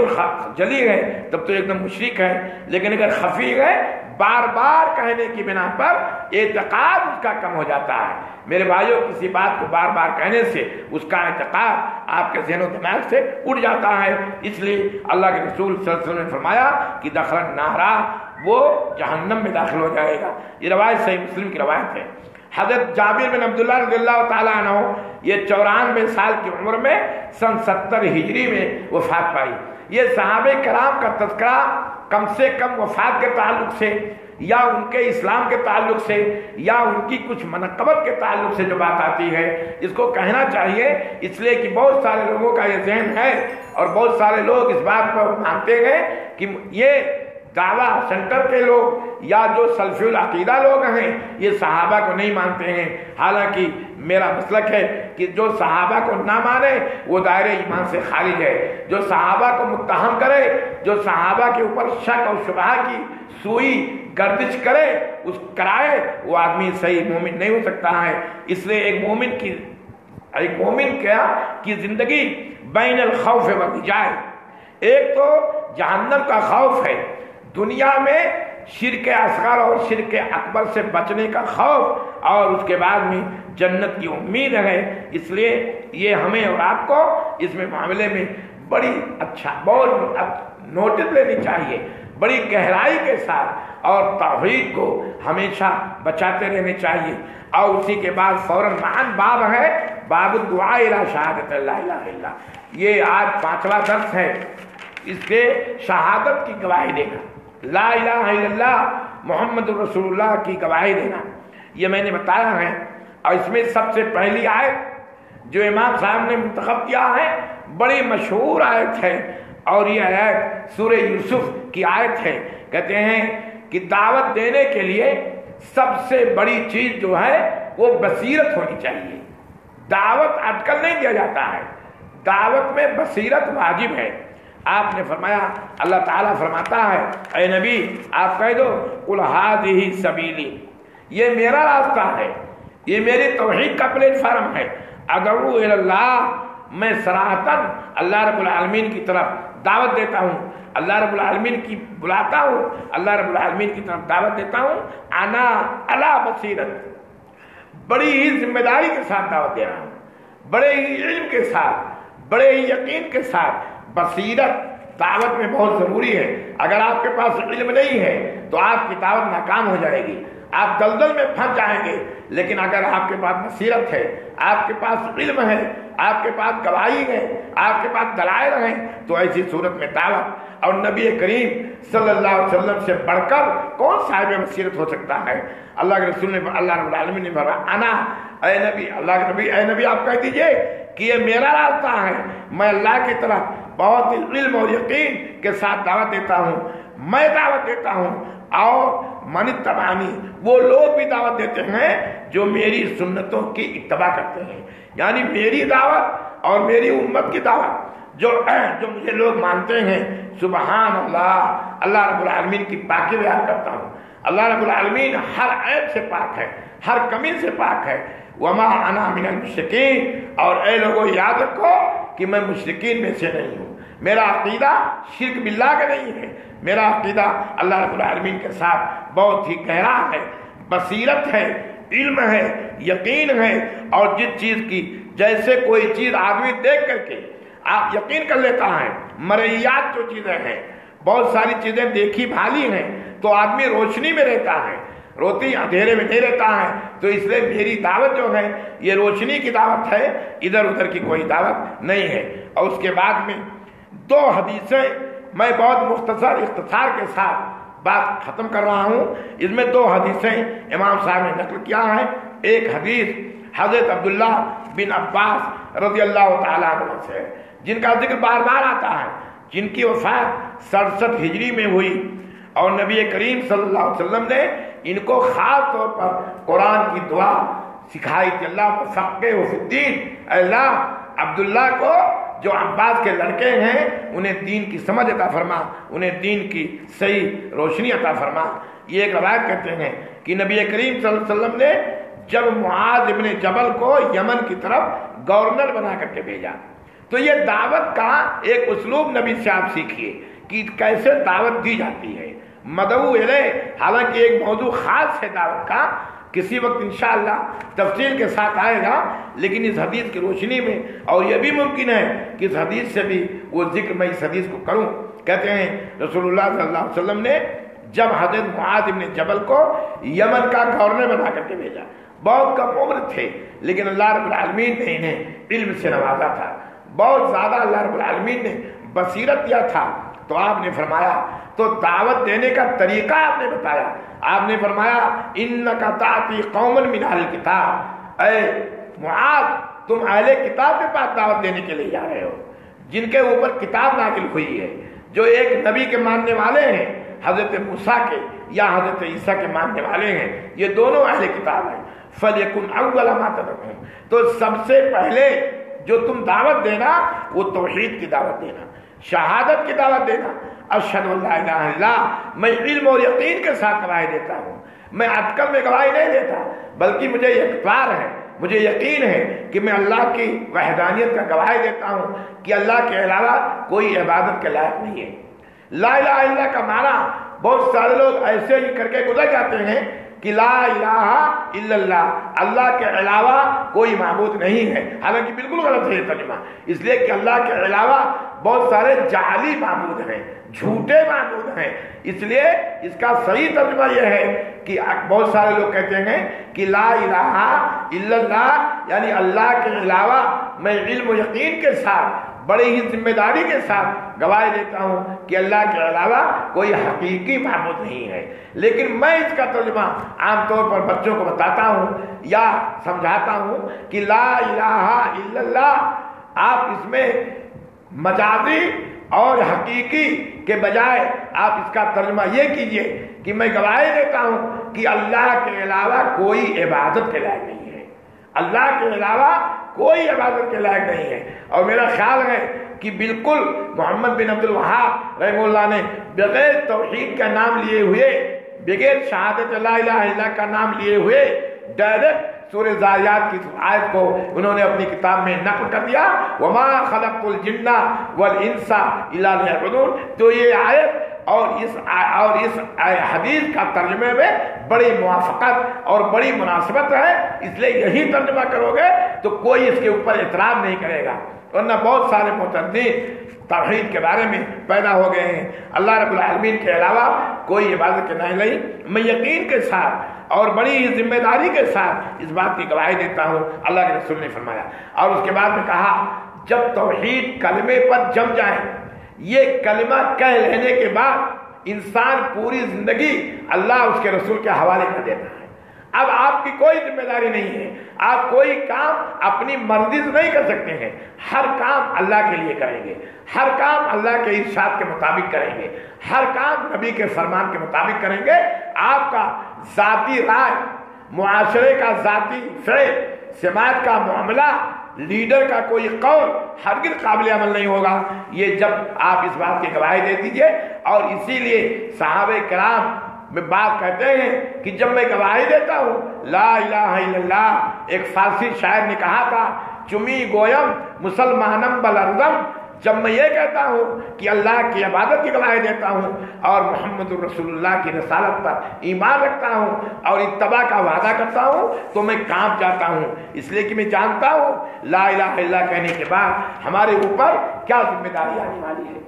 جلی ہے تب تو ایک دم مشرک ہے، لیکن اگر خفی ہے بار بار کہنے کی بنا پر اعتقاد اس کا کم ہو جاتا ہے۔ میرے بھائیوں، کسی بات کو بار بار کہنے سے اس کا اعتقاد آپ کے ذہن و دماغ سے اٹھ جاتا ہے، اس لیے اللہ کے رسول صلی اللہ علیہ وسلم نے فرمایا کہ دخل النار، وہ جہنم میں داخل ہو جائے گا۔ یہ روایت صحیح مسلم کی روایت ہے۔ حضرت جابر بن عبداللہ رضی اللہ تعالیٰ عنہ یہ 94 سال کی عمر میں سن 70 ہجری میں وفات پائی۔ یہ صحابہ کرام کا تذکرہ کم سے کم وفات کے تعلق سے یا ان کے اسلام کے تعلق سے یا ان کی کچھ منقبت کے تعلق سے جو بات آتی ہے اس کو کہنا چاہیے، اس لیے کہ بہت سارے لوگوں کا یہ ذہن ہے اور بہت سارے لوگ اس بات پر مانتے ہیں کہ یہ دعویٰ سینٹر کے لوگ یا جو سلفی العقیدہ لوگ ہیں یہ صحابہ کو نہیں مانتے ہیں، حالانکہ میرا مسلک ہے کہ جو صحابہ کو نہ مانے وہ دائرہ ایمان سے خارج ہے، جو صحابہ کو متہم کرے، جو صحابہ کے اوپر شک اور شبہ کی سوئی گردش کرائے وہ آدمی صحیح مومن نہیں ہو سکتا ہے۔ اس لیے ایک مومن کی زندگی بین الخوف والرجاء، ایک تو جہنم کا خوف ہے، دنیا میں شرک اصغر اور شرک اکبر سے بچنے کا خوف، اور اس کے بعد میں جنت کی امید ہے۔ اس لیے یہ ہمیں اور آپ کو اس میں معاملے میں بڑی بہت نوٹس لینی چاہیے، بڑی گہرائی کے ساتھ، اور توحید کو ہمیشہ بچاتے رہنے چاہیے۔ اور اسی کے بعد فوراً معاً باب ہے باب الدعاء الی شہادت لا الہ الا اللہ، یہ آج 5واں درس ہے، اس کے شہادت کی گواہی دینا، لا الہ الا اللہ محمد رسول اللہ کی گواہی دینا، یہ میں نے بتایا ہے۔ اور اس میں سب سے پہلی آیت جو امام صاحب نے منتخب کیا ہے بڑی مشہور آیت ہے، اور یہ آیت سورہ یوسف کی آیت ہے۔ کہتے ہیں کہ دعوت دینے کے لیے سب سے بڑی چیز جو ہے وہ بصیرت ہونی چاہیے، دعوت اٹکل نہیں دیا جاتا ہے، دعوت میں بصیرت واجب ہے۔ آپ نے فرمایا، اللہ تعالیٰ فرماتا ہے اے نبی آپ کہہ دو قل ھذہ سبیلی، یہ میرا راستہ ہے، یہ میری توحید کا پلیٹ فارم ہے، ادعو الی اللہ، میں صراحتاً اللہ رب العالمین کی طرف دعوت دیتا ہوں، اللہ رب العالمین کی بلاتا ہوں، اللہ رب العالمین کی طرف دعوت دیتا ہوں، انا علی بصیرت، بڑی ہی ذمہ داری کے ساتھ دعوت دے رہا ہوں، بڑے ہی علم کے ساتھ، بڑے ہی یقین کے ساتھ۔ بصیرت دعوت میں بہت ضروری ہے، اگر آپ کے پاس علم نہیں ہے تو آپ کی دعوت ناکام ہو جائے گی، آپ دلدل میں پھنس جائیں گے، لیکن اگر آپ کے پاس بصیرت ہے، آپ کے پاس علم ہے، آپ کے پاس گواہی ہے، آپ کے پاس دلائل ہیں، تو ایسی صورت میں دعوت، اور نبی کریم صلی اللہ علیہ وسلم سے بڑھ کر کون صاحب بصیرت ہو سکتا ہے؟ اللہ کے رسول نے، اللہ رب العالمین نے فرمایا انا، اے نبی، اللہ کے نبی، اے نبی آپ کہہ دیجئے کہ یہ میرا راستہ ہے، میں اللہ کی طرف بہت علم اور یقین کے ساتھ دعوت دیتا ہوں، میں دعوت دیتا ہوں، اور من اتبعنی، وہ لوگ بھی دعوت دیتے ہیں جو میری سنتوں کی اتباع کرتے ہیں، یعنی میری دعوت اور میری امت کی دعوت جو مجھے لوگ مانتے ہیں، سبحان اللہ، اللہ رب العالمین کی پاکی بیان کرتا ہوں، اللہ رب العالمین ہر عیب سے پاک ہے، ہر کمی سے پاک ہے، وما انا من المشرکین، اور اے لوگوں یاد رکھو کہ میں مشرکین میں سے نہیں ہوں، میرا عقیدہ شرک باللہ کا نہیں ہے، میرا عقیدہ اللہ رب العالمین کے ساتھ بہت ہی گہرا ہے، بصیرت ہے، علم ہے، یقین ہے، اور جس چیز کی جیسے کوئی چیز آدمی دیکھ کر کے آپ یقین کر لیتا ہے، مرئیات جو چیزیں ہیں بہت ساری چیزیں دیکھی بھالی ہیں تو آدمی روشنی میں رہتا ہے، روتی اندھیرے میں نہیں رہتا ہے. تو اس لیے میری دعوت جو ہے یہ روشنی کی دعوت ہے، ادھر ادھر کی کوئی دعوت نہیں ہے. اور اس کے بعد میں 2 حدیثیں میں بہت مختصر اختصار کے ساتھ بات ختم کر رہا ہوں. اس میں 2 حدیثیں امام صاحب نے نقل کیا ہے. ایک حدیث حضرت عبداللہ بن عباس رضی اللہ تعالیٰ عنہ سے، جن کا ذکر بار بار آتا ہے، جن کی وفات 67 ہجری میں ہوئی، اور نبی کریم صلی اللہ علیہ وسلم نے ان کو خاص طور پر قرآن کی دعا سکھائی کہ اللہ فقہ فی الدین، اللہ عبداللہ کو جو عباس کے لڑکے ہیں انہیں دین کی سمجھ عطا فرما، انہیں دین کی صحیح روشنی عطا فرما. یہ ایک روایت کرتے ہیں کہ نبی کریم صلی اللہ علیہ وسلم نے جب معاذ ابن جبل کو یمن کی طرف گورنر بنا کر کے بھیجا، تو یہ دعوت کا ایک اسلوب نبی سے آپ سیکھیے کہ کیسے دعوت دی جاتی ہے. مدعو الیہ، حالانکہ ایک موضوع خاص ہے دعوت کا، کسی وقت انشاءاللہ تفصیل کے ساتھ آئے گا، لیکن اس حدیث کی روشنی میں، اور یہ بھی ممکن ہے کہ اس حدیث سے بھی وہ ذکر میں اس حدیث کو کروں. کہتے ہیں رسول اللہ صلی اللہ علیہ وسلم نے جب حضرت معاذ بن جبل کو یمن کا گورنر بنا کر کے بھیجا، بہت کم عمر تھے لیکن اللہ رب العالمین نے انہیں علم سے نوازا تھا، بہت زیادہ اللہ رب العالمین نے بصیرت دیا تھا. تو آپ نے فرمایا، تو دعوت دینے کا طریقہ آپ نے بتایا. آپ نے فرمایا انک تاتی قوما من اہل الکتاب، اے معاذ تم اہل کتاب کے پاس دعوت دینے کے لیے جا رہے ہو، جن کے اوپر کتاب نازل ہوئی ہے، جو ایک نبی کے ماننے والے ہیں، حضرت موسیٰ کے یا حضرت عیسیٰ کے ماننے والے ہیں، یہ دونوں اہل کتاب ہیں. فَلْيَكُنْ أَوَّلَ مَا تَدْعُوهُمْ، تو سب سے پہلے جو تم دعوت دینا وہ توحید کی دعوت دینا، شہادت کی دعوت دینا. اشہد ان لا الہ الا اللہ، میں علم اور یقین کے ساتھ گواہی دیتا ہوں، میں اٹکل میں گواہی نہیں دیتا، بلکہ مجھے اقرار ہے، مجھے یقین ہے کہ میں اللہ کی وحدانیت کا گواہی دیتا ہوں کہ اللہ کے علاوہ کوئی عبادت کے لائق نہیں ہے. لا الہ الا اللہ کا معنی بہت سارے لوگ ایسے ہی کر کے گزر جاتے ہیں کہ لا الہ الا اللہ، اللہ کے علاوہ کوئی معبود نہیں ہے، حالانکہ بالکل غلط ہے یہ ترجمہ. اس لیے کہ اللہ کے علاوہ بہت سارے جعلی معبود ہیں، جھوٹے معبود ہیں. اس لیے اس کا صحیح ترجمہ یہ ہے کہ بہت سارے لوگ کہتے ہیں کہ لا الہ الا اللہ یعنی اللہ کے علاوہ میں علم و یقین کے ساتھ بڑی ہی ذمہ داری کے ساتھ گواہی دیتا ہوں کہ اللہ کے علاوہ کوئی حقیقی معبود نہیں ہے. لیکن میں اس کا ترجمہ عام طور پر بچوں کو بتاتا ہوں یا سمجھاتا ہوں کہ لا الہ الا اللہ، آپ اس میں مجازی اور حقیقی کے بجائے آپ اس کا ترجمہ یہ کیجئے کہ میں گواہی دیتا ہوں کہ اللہ کے علاوہ کوئی عبادت کے لائق نہیں ہے، اللہ کے علاوہ کوئی عبادت کے لائق نہیں ہے. اور میرا خیال ہے کہ بالکل محمد بن عبد الوہاب رحمہ اللہ نے بغیر توحید کا نام لیے ہوئے، بغیر شہادت لا الہ الا اللہ کا نام لیے ہوئے، ڈائریکٹ سورہ زاریات کی آیت کو انہوں نے اپنی کتاب میں نقل کر دیا، وما خلقت الجن والانس الا ليعبدون. تو یہ آیت اور اس حدیث کا ترجمے میں بڑی موافقت اور بڑی مناسبت ہے. اس لیے یہی ترجمہ کرو گے تو کوئی اس کے اوپر اعتراض نہیں کرے گا، ورنہ بہت سارے متعدد توحید کے بارے میں پیدا ہو گئے ہیں. اللہ رب العالمین کے علاوہ کوئی عبادت کے نہیں. میں یقین کے ساتھ اور بڑی ہی ذمہ داری کے ساتھ اس بات کی گواہی دیتا ہوں، اللہ کے رسول نے فرمایا. اور اس کے بعد میں کہا جب توحید کلمے پر جم جائے، یہ کلمہ کہہ لینے کے بعد انسان پوری زندگی اللہ اس کے رسول کے حوالے کر دیتا ہے. اب آپ کی کوئی ذمہ داری نہیں ہے، آپ کوئی کام اپنی مرضی سے نہیں کر سکتے ہیں، ہر کام اللہ کے لیے کریں گے، ہر کام اللہ کے ارشاد کے مطابق کریں گے، ہر کام نبی کے فرمان کے مطابق کریں گے. آپ کا ذاتی رائے، معاشرے کا ذاتی فعل، سماج کا معاملہ، لیڈر کا کوئی قول ہرگز قابل عمل نہیں ہوگا. یہ جب آپ اس بات کی گواہی دے دیجئے. اور اسی لیے صحابہ کرام میں بات کہتے ہیں کہ جب میں گواہی دیتا ہوں لا الہ الا اللہ، ایک فارسی شاعر نے کہا تھا چمی گویم مسلمانم بلرزم، جب میں یہ کہتا ہوں کہ اللہ کی عبادت کی گواہی دیتا ہوں اور محمد الرسول اللہ کی رسالت پر ایمان رکھتا ہوں اور اتباع کا وعدہ کرتا ہوں تو میں کانپ جاتا ہوں. اس لیے کہ میں جانتا ہوں لا الہ الا اللہ کہنے کے بعد ہمارے اوپر کیا ذمہ داری آنے والی ہے.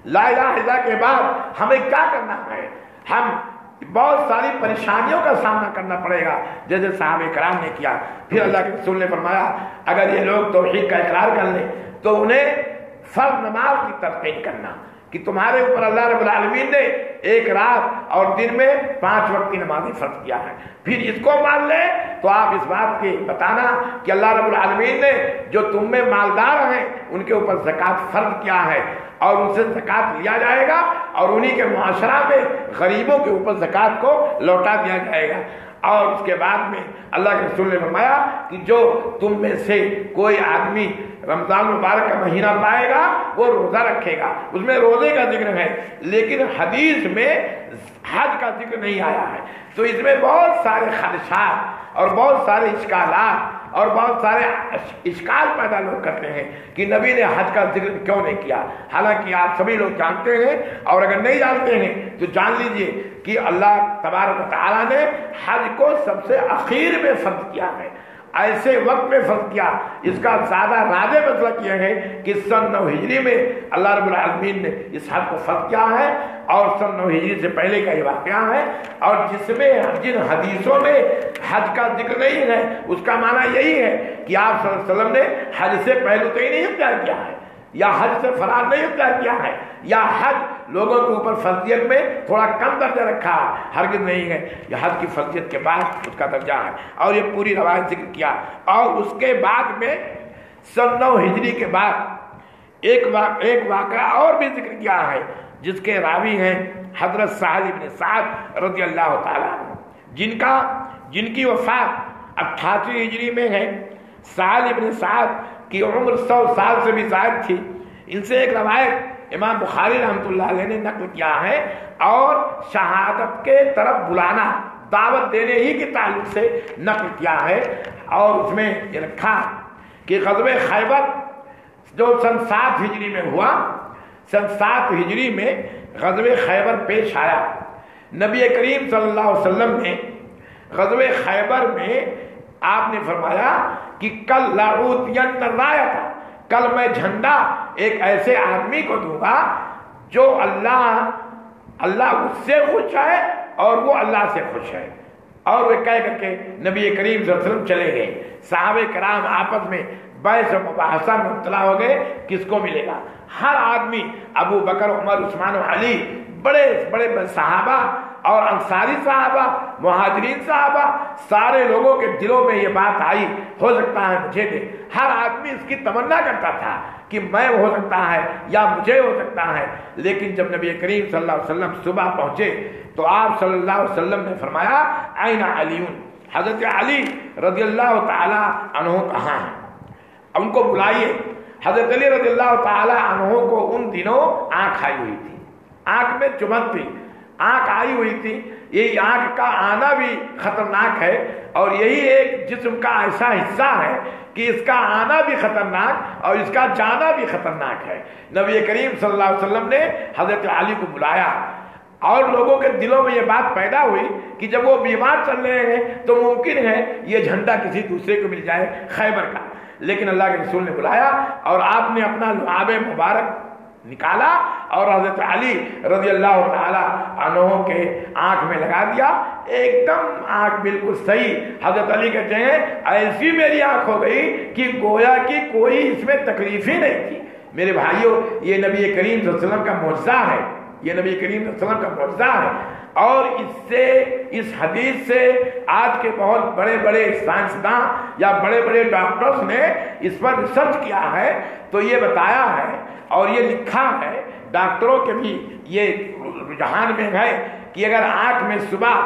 لا الہ الا اللہ کے بعد ہمیں کیا کرنا ہے؟ ہم بہت ساری پریشانیوں کا سامنا کرنا پڑے گا جیسے صحابہ کرام نے کیا۔ پھر اللہ کے رسول نے فرمایا اگر یہ لوگ توحید کا اقرار کر لیں تو انہیں فرض نماز کی تلقین کرنا کہ تمہارے اوپر اللہ رب العالمین نے ایک رات اور دن میں 5 وقت کی نمازیں فرض کیا ہے۔ پھر اس کو مان لیں تو آپ اس بات کی بتانا کہ اللہ رب العالمین نے جو تم میں مالدار ہیں ان کے اوپر زکوٰۃ فرض کیا ہے اور ان سے زکوٰۃ لیا جائے گا اور انہی کے معاشرہ میں غریبوں کے اوپر زکوٰۃ کو لوٹا دیا جائے گا۔ اور اس کے بعد میں اللہ کے رسول نے فرمایا کہ جو تم میں سے کوئی آدمی رمضان مبارک کا مہینہ پائے گا وہ روزہ رکھے گا، اس میں روزے کا ذکر ہے لیکن حدیث میں حج کا ذکر نہیں آیا ہے۔ تو اس میں بہت سارے خدشات اور بہت سارے اشکالات اور بہت سارے اشکال پیدا لوگ کرتے ہیں کہ نبی نے حج کا ذکر کیوں نہیں کیا، حالانکہ آپ سبھی لوگ جانتے ہیں اور اگر نہیں جانتے ہیں تو جان لیجئے کہ اللہ تبارک و تعالیٰ نے حج کو سب سے اخیر میں فرض کیا ہے، ایسے وقت میں فرض کیا۔ اس کا زیادہ راجح مطلب یہ ہے کہ سن 9 ہجری میں اللہ رب العالمین نے اس حج کو فرض کیا ہے اور سن 9 ہجری سے پہلے کا یہ واقعہ ہے، اور جس میں جن حدیثوں میں حج کا ذکر نہیں ہے اس کا معنی یہی ہے کہ آپ صلی اللہ علیہ وسلم نے حج سے پہلو تو ہی نہیں اختیار کیا ہے یا حج سے فرار نہیں اختیار کیا ہے یا حج لوگوں کے اوپر فرضیت میں تھوڑا کم درجہ رکھا ہے، ہرگز نہیں ہے، یہ حج کی فرضیت کے بعد اس کا درجہ ہے اور یہ پوری روایت ذکر کیا۔ اور اس کے بعد میں سن 9 ہجری کے بعد ایک واقعہ اور بھی ذکر کیا ہے جس کے راوی ہیں حضرت سہل بن سعد رضی اللہ تعالیٰ عنہ، جن کی وفات 88 ہجری میں ہے۔ سہل بن سعد کی عمر 100 سال سے بھی زائد تھی۔ ان سے ایک روایت امام بخاری رحمۃ اللہ علیہ نے نقل کیا ہے اور شہادت کے طرف بلانا، دعوت دینے ہی کے تعلق سے نقل کیا ہے، اور اس میں یہ رکھا کہ غزوہ خیبر جو سن 7 ہجری میں ہوا، سن 7 ہجری میں غزوہ خیبر پیش آیا۔ نبی کریم صلی اللہ علیہ وسلم نے غزوہ خیبر میں آپ نے فرمایا کہ کل لاعوتین الرایۃ، کل میں جھنڈا ایک ایسے آدمی کو دوں گا جو اللہ اس سے خوش ہے اور وہ اللہ سے خوش ہے۔ اور وہ کہہ کر کے نبی کریم صلی اللہ علیہ وسلم چلے گئے۔ صحابہ کرام آپس میں بحث و مباحثہ میں مبتلا ہو گئے کس کو ملے گا۔ ہر آدمی ابو بکر، عمر، عثمان و علی، بڑے بڑے صحابہ اور انصاری صحابہ، مہاجرین صحابہ، سارے لوگوں کے دلوں میں یہ بات آئی ہو سکتا ہے مجھے دے۔ ہر آدمی اس کی تمنا کرتا تھا کہ میں ہو سکتا ہے یا مجھے ہو سکتا ہے، لیکن جب نبی کریم صلی اللہ علیہ وسلم صبح پہنچے تو آپ صلی اللہ علیہ وسلم نے فرمایا این علیون، حضرت علی رضی اللہ تعالی عنہ کہاں ہیں، ان کو بلائیے۔ حضرت علی رضی اللہ تعالی عنہ کو ان دنوں آنکھ آئی ہوئی تھی، آنکھ میں چمک تھی، آنکھ آئی ہوئی تھی۔ یہی آنکھ کا آنا بھی خطرناک ہے اور یہی ایک جسم کا ایسا حصہ ہے کہ اس کا آنا بھی خطرناک اور اس کا جانا بھی خطرناک ہے۔ نبی کریم صلی اللہ علیہ وسلم نے حضرت علی کو بلایا اور لوگوں کے دلوں میں یہ بات پیدا ہوئی کہ جب وہ بیمار چل رہے ہیں تو ممکن ہے یہ جھنڈا کسی دوسرے کو مل جائے خیبر کا، لیکن اللہ کے رسول نے بلایا اور آپ نے اپنا لعاب مبارک نکالا اور حضرت علی رضی اللہ تعالی عنہ کے آنکھ میں لگا دیا، ایک دم آنکھ بالکل صحیح۔ حضرت علی کہتے ہیں ایسی میری آنکھ ہو گئی کہ گویا کہ کوئی اس میں تکلیف ہی نہیں تھی۔ میرے بھائیوں، یہ نبی کریم صلی اللہ علیہ وسلم کا معجزہ ہے، یہ نبی کریم صلی اللہ علیہ وسلم کا معجزہ ہے، اور اس حدیث سے آج کے بہت بڑے بڑے سائنسداں یا بڑے بڑے ڈاکٹرز نے اس پر ریسرچ کیا ہے تو یہ بتایا ہے اور یہ لکھا ہے، ڈاکٹروں کے بھی یہ رجحان میں ہے کہ اگر آنکھ میں صبح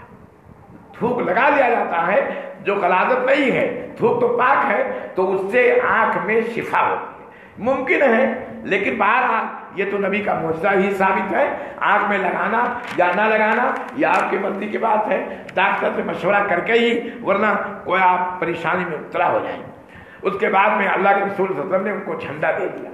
تھوک لگا لیا جاتا ہے جو غلاظت نہیں ہے، تھوک تو پاک ہے، تو اس سے آنکھ میں شفا ہوتی ہے۔ ممکن ہے، لیکن بہرحال یہ تو نبی کا معجزہ ہی ثابت ہے۔ آنکھ میں لگانا یا نہ لگانا یہ آپ کی مرضی کی بات ہے، ڈاکٹر سے مشورہ کر کے ہی، ورنہ کوئی آپ پریشانی میں مبتلا ہو جائیں۔ اس کے بعد میں اللہ کے رسول صلی اللہ علیہ وسلم نے ان کو جھنڈا دے دیا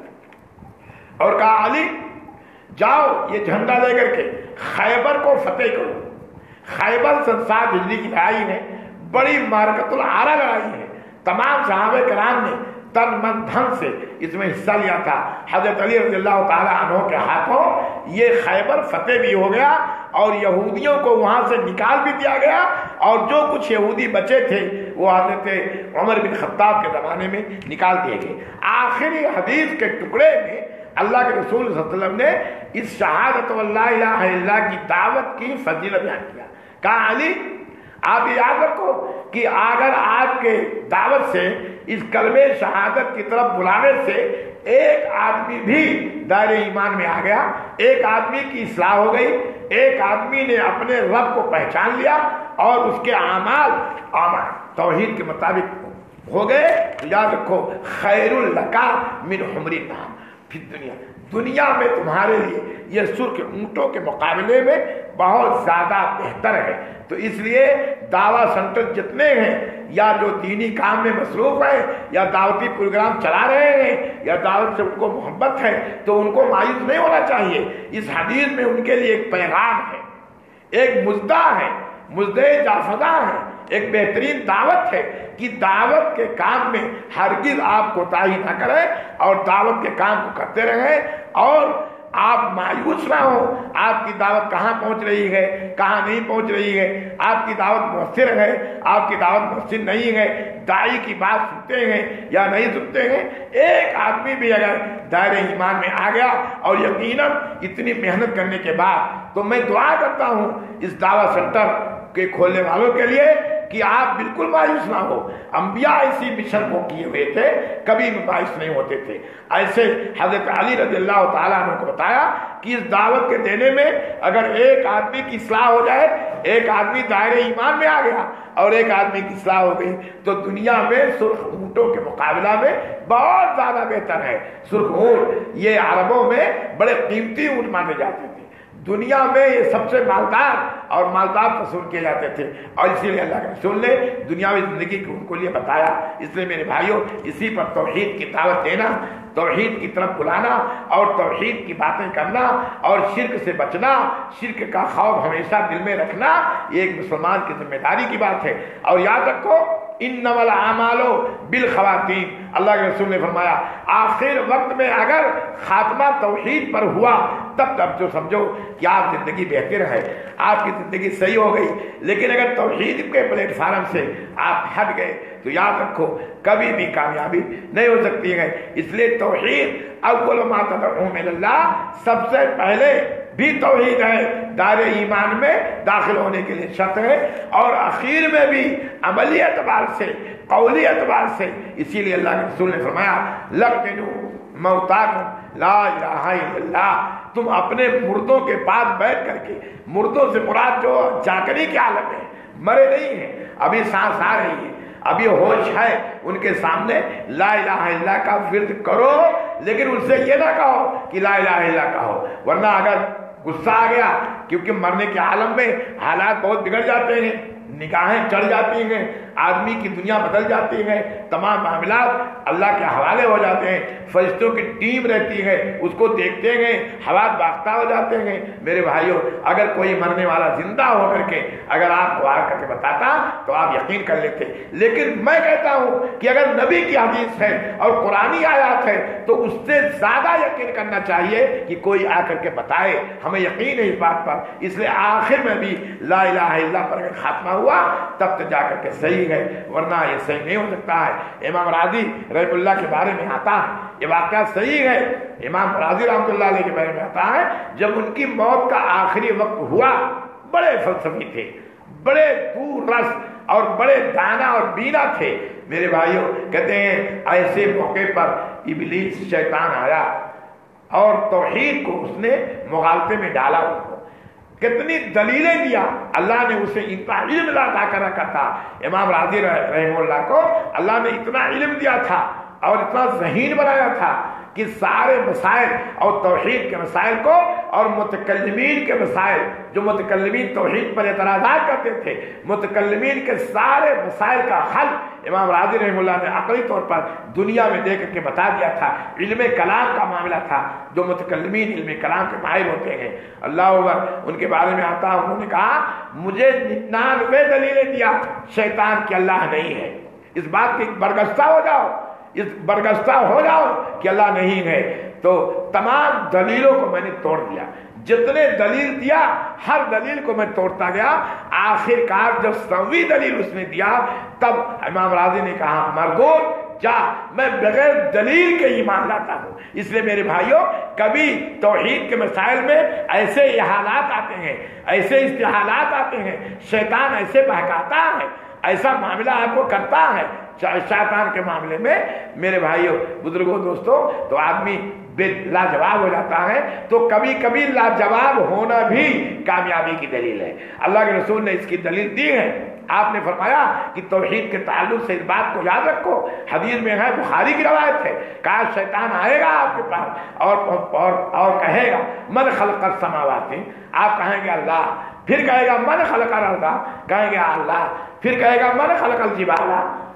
اور کہا علی جاؤ یہ جھنڈا لے کر کے خیبر کو فتح کرو۔ خیبر سن 7 ہجری کی لڑائی ہے، بڑی معرکۃ العارہ لڑائی ہے، तमाम सहाबे कराम ने तन मन धन से इसमें हिस्सा लिया था। हजरत अली रज़ी अल्लाह ताला अन्हु के हाथों ये खैबर फतेह भी हो गया और यहूदियों को वहां से निकाल भी दिया गया, और जो कुछ यहूदी बचे थे वो हजरत उमर बिन खत्ताब के ज़माने में निकाल दिए गए। आखिरी हदीस के टुकड़े में अल्लाह के रसूल सल्लल्लाहु अलैहि वसल्लम ने इस शहादत ला इलाहा इल्लल्लाह की दावत की फजीलत बयान किया। कहा अली आप याद रखो कि अगर आपके दावत से इस कलमे शहादत की तरफ बुलाने से एक आदमी भी दायरे ईमान में आ गया, एक आदमी की इस्लाह हो गई, एक आदमी ने अपने रब को पहचान लिया और उसके आमाल तौहीद के मुताबिक हो गए, तो याद रखो खैरुल लका मिन हुमरिन नाम फिर दुनिया में तुम्हारे लिए ये सुर्ख ऊंटों के मुकाबले में बहुत ज्यादा बेहतर है। तो इसलिए दावा सेंटर जितने हैं या जो दीनी काम में मसरूफ है या दावती प्रोग्राम चला रहे हैं या दावत से उनको मोहब्बत है, तो उनको मायूस नहीं होना चाहिए। इस हदीस में उनके लिए एक पैगाम है, एक मुद्दा है, मुद्दे जाफदा है, एक बेहतरीन दावत है कि दावत के काम में हरगिज आप कोताही न करें और दावत के काम को करते रहें और आप मायूस ना हो। आपकी दावत कहाँ पहुंच रही है, कहाँ नहीं पहुंच रही है, आपकी दावत मुअस्सिर है, आपकी दावत मुअस्सिर नहीं है, दाई की बात सुनते हैं या नहीं सुनते हैं। एक आदमी भी अगर दायरे ईमान में आ गया और यकीनन इतनी मेहनत करने के बाद, तो मैं दुआ करता हूँ इस दावा सेंटर के खोलने वालों के लिए कि आप बिल्कुल मायूस ना हो। अंबिया इसी मिशन को किए हुए थे, कभी भी मायूस नहीं होते थे। ऐसे हजरत अली रज़ी अल्लाह ताला अन्हु को बताया कि इस दावत के देने में अगर एक आदमी की इस्लाह हो जाए, एक आदमी दायरे ईमान में आ गया और एक आदमी की इस्लाह हो गई, तो दुनिया में सुर्ख ऊंटों के मुकाबला में बहुत ज्यादा बेहतर है। सुर्ख ऊंट ये अरबों में बड़े कीमती ऊंट माने जाते थे, दुनिया में ये सबसे मालदार और मालदार तस्वीर किए जाते थे, और इसीलिए अल्लाह के रसूल ने दुनियावी जिंदगी को उनको लिए बताया। इसलिए मेरे भाइयों, इसी पर तौहीद की दावत देना, तौहीद की तरफ बुलाना और तौहीद की बातें करना और शिर्क से बचना, शिर्क का खौफ हमेशा दिल में रखना, ये एक मुसलमान की जिम्मेदारी की बात है। और याद रखो इन्नमल आमालो बिल खवातीम, अल्लाह के रसूल ने फरमाया आखिर वक्त में अगर खात्मा तौहीद पर हुआ तब जो समझो कि आप जिंदगी बेहतर है, आपकी जिंदगी सही हो गई। लेकिन अगर तौहीद के प्लेटफार्म से आप हट गए तो याद रखो कभी भी कामयाबी नहीं हो सकती है। इसलिए तौहीद अव्वल मा तदअू इलल्लाह, सबसे पहले भी तौहीद है, दायरे ईमान में दाखिल होने के लिए शर्त है, और आखिर में भी अमली एतबार से, कौली एतबार से। इसीलिए अल्लाह के रसूल ने फरमाया लक़िनू मौताकुम ला इलाहा इल्लल्लाह, तुम अपने मुर्दों के पास बैठ करके, मुर्दों से मुराद जो जागने के आलम में मरे नहीं है, अभी सांस आ रही है, अभी होश है, उनके सामने ला इलाहा इल्लल्लाह का विर्द करो, लेकिन उनसे ये ना कहो कि ला इलाहा इल्लल्लाह कहो, वरना अगर गुस्सा आ गया, क्योंकि मरने के आलम में हालात बहुत बिगड़ जाते हैं, निगाहें चढ़ जाती हैं, आदमी की दुनिया बदल जाती है, तमाम मामलात अल्लाह के हवाले हो जाते हैं, फरिश्तों की टीम रहती है, उसको देखते हैं, हवात बाख्ता हो जाते हैं। मेरे भाइयों, अगर कोई मरने वाला जिंदा होकर के अगर आपको आ करके बताता तो आप यकीन कर लेते, लेकिन मैं कहता हूं कि अगर नबी की हदीस है और कुरानी आयत है तो उससे ज्यादा यकीन करना चाहिए कि कोई आकर के बताए, हमें यकीन है इस बात पर। इसलिए आखिर में भी ला इलाहा इल्लल्लाह पर अगर खात्मा हुआ तब तो जाकर के सही है, वरना ये सही नहीं हो सकता है। इमाम राजी रहमतुल्लाह के बारे में आता है, ये वाक़या सही है, इमाम राजी रहमतुल्लाह अलैह के बारे में आता है, जब उनकी मौत का आखिरी वक्त हुआ, बड़े फलसफी थे, बड़े दूर रस और बड़े दाना और बीना थे। मेरे भाइयों, कहते हैं ऐसे मौके पर इब्लीस शैतान आया और तौहीद को उसने मुगालते में डाला। उनको कितनी दलीलें दिया, अल्लाह ने उसे इतना इल्म अता कर रखा था। इमाम राजी रहमतुल्लाह को अल्लाह ने इतना इल्म दिया था और इतना ज़हीन बनाया था कि सारे मसाइल और तौहीद के मसाइल को और मुतकल्लिमीन के मसाइल, जो मुतकल्लिमीन तौहीद पर एतराज़ात करते थे, मुतकल्लिमीन के सारे मसाइल का हल इमाम राजी रहमतुल्लाह ने अक़ली तौर पर दुनिया में देख करके बता दिया था। इल्म कलाम का मामला था, जो मुतकल्लिमीन इल्म कलाम के माहिर होते हैं, अल्लाह अकबर, उनके बारे में आता, उन्होंने कहा मुझे 99 दलीलें दिया शैतान की अल्लाह नहीं है, اس بات کی برگشتہ ہو جاؤ، اس برگشتہ ہو جاؤ کہ اللہ نہیں ہے۔ تو تمام دلیلوں کو میں نے توڑ دیا، جتنے دلیل دیا ہر دلیل کو میں توڑتا گیا، آخر کار جب 100ویں دلیل اس نے دیا تب امام راضی نے کہا مردود جا، میں بغیر دلیل کے ایمان لاتا ہوں۔ اس لیے میرے بھائیوں، کبھی توحید کے مسائل میں ایسے احالات آتے ہیں، ایسے استحالات آتے ہیں، شیطان ایسے بہکاتا ہے، ایسا معاملہ آپ کو کرتا ہے شیطان کے معاملے میں میرے بھائیوں بزرگوں دوستوں، تو آدمی لاجواب ہو جاتا ہے۔ تو کبھی کبھی لاجواب ہونا بھی کامیابی کی دلیل ہے۔ اللہ کے رسول نے اس کی دلیل دی ہے۔ آپ نے فرمایا کہ توحید کے تعلق سے اس بات کو یاد رکھو، حدیث میں ہے، بخاری کی روایت ہے، کہا شیطان آئے گا آپ کے پاس اور کہے گا من خلق السماوات، آپ کہیں گے اللہ، پھر کہے گا من خلق الارض، کہیں گے اللہ، پھر کہے گا من خلق الجبال،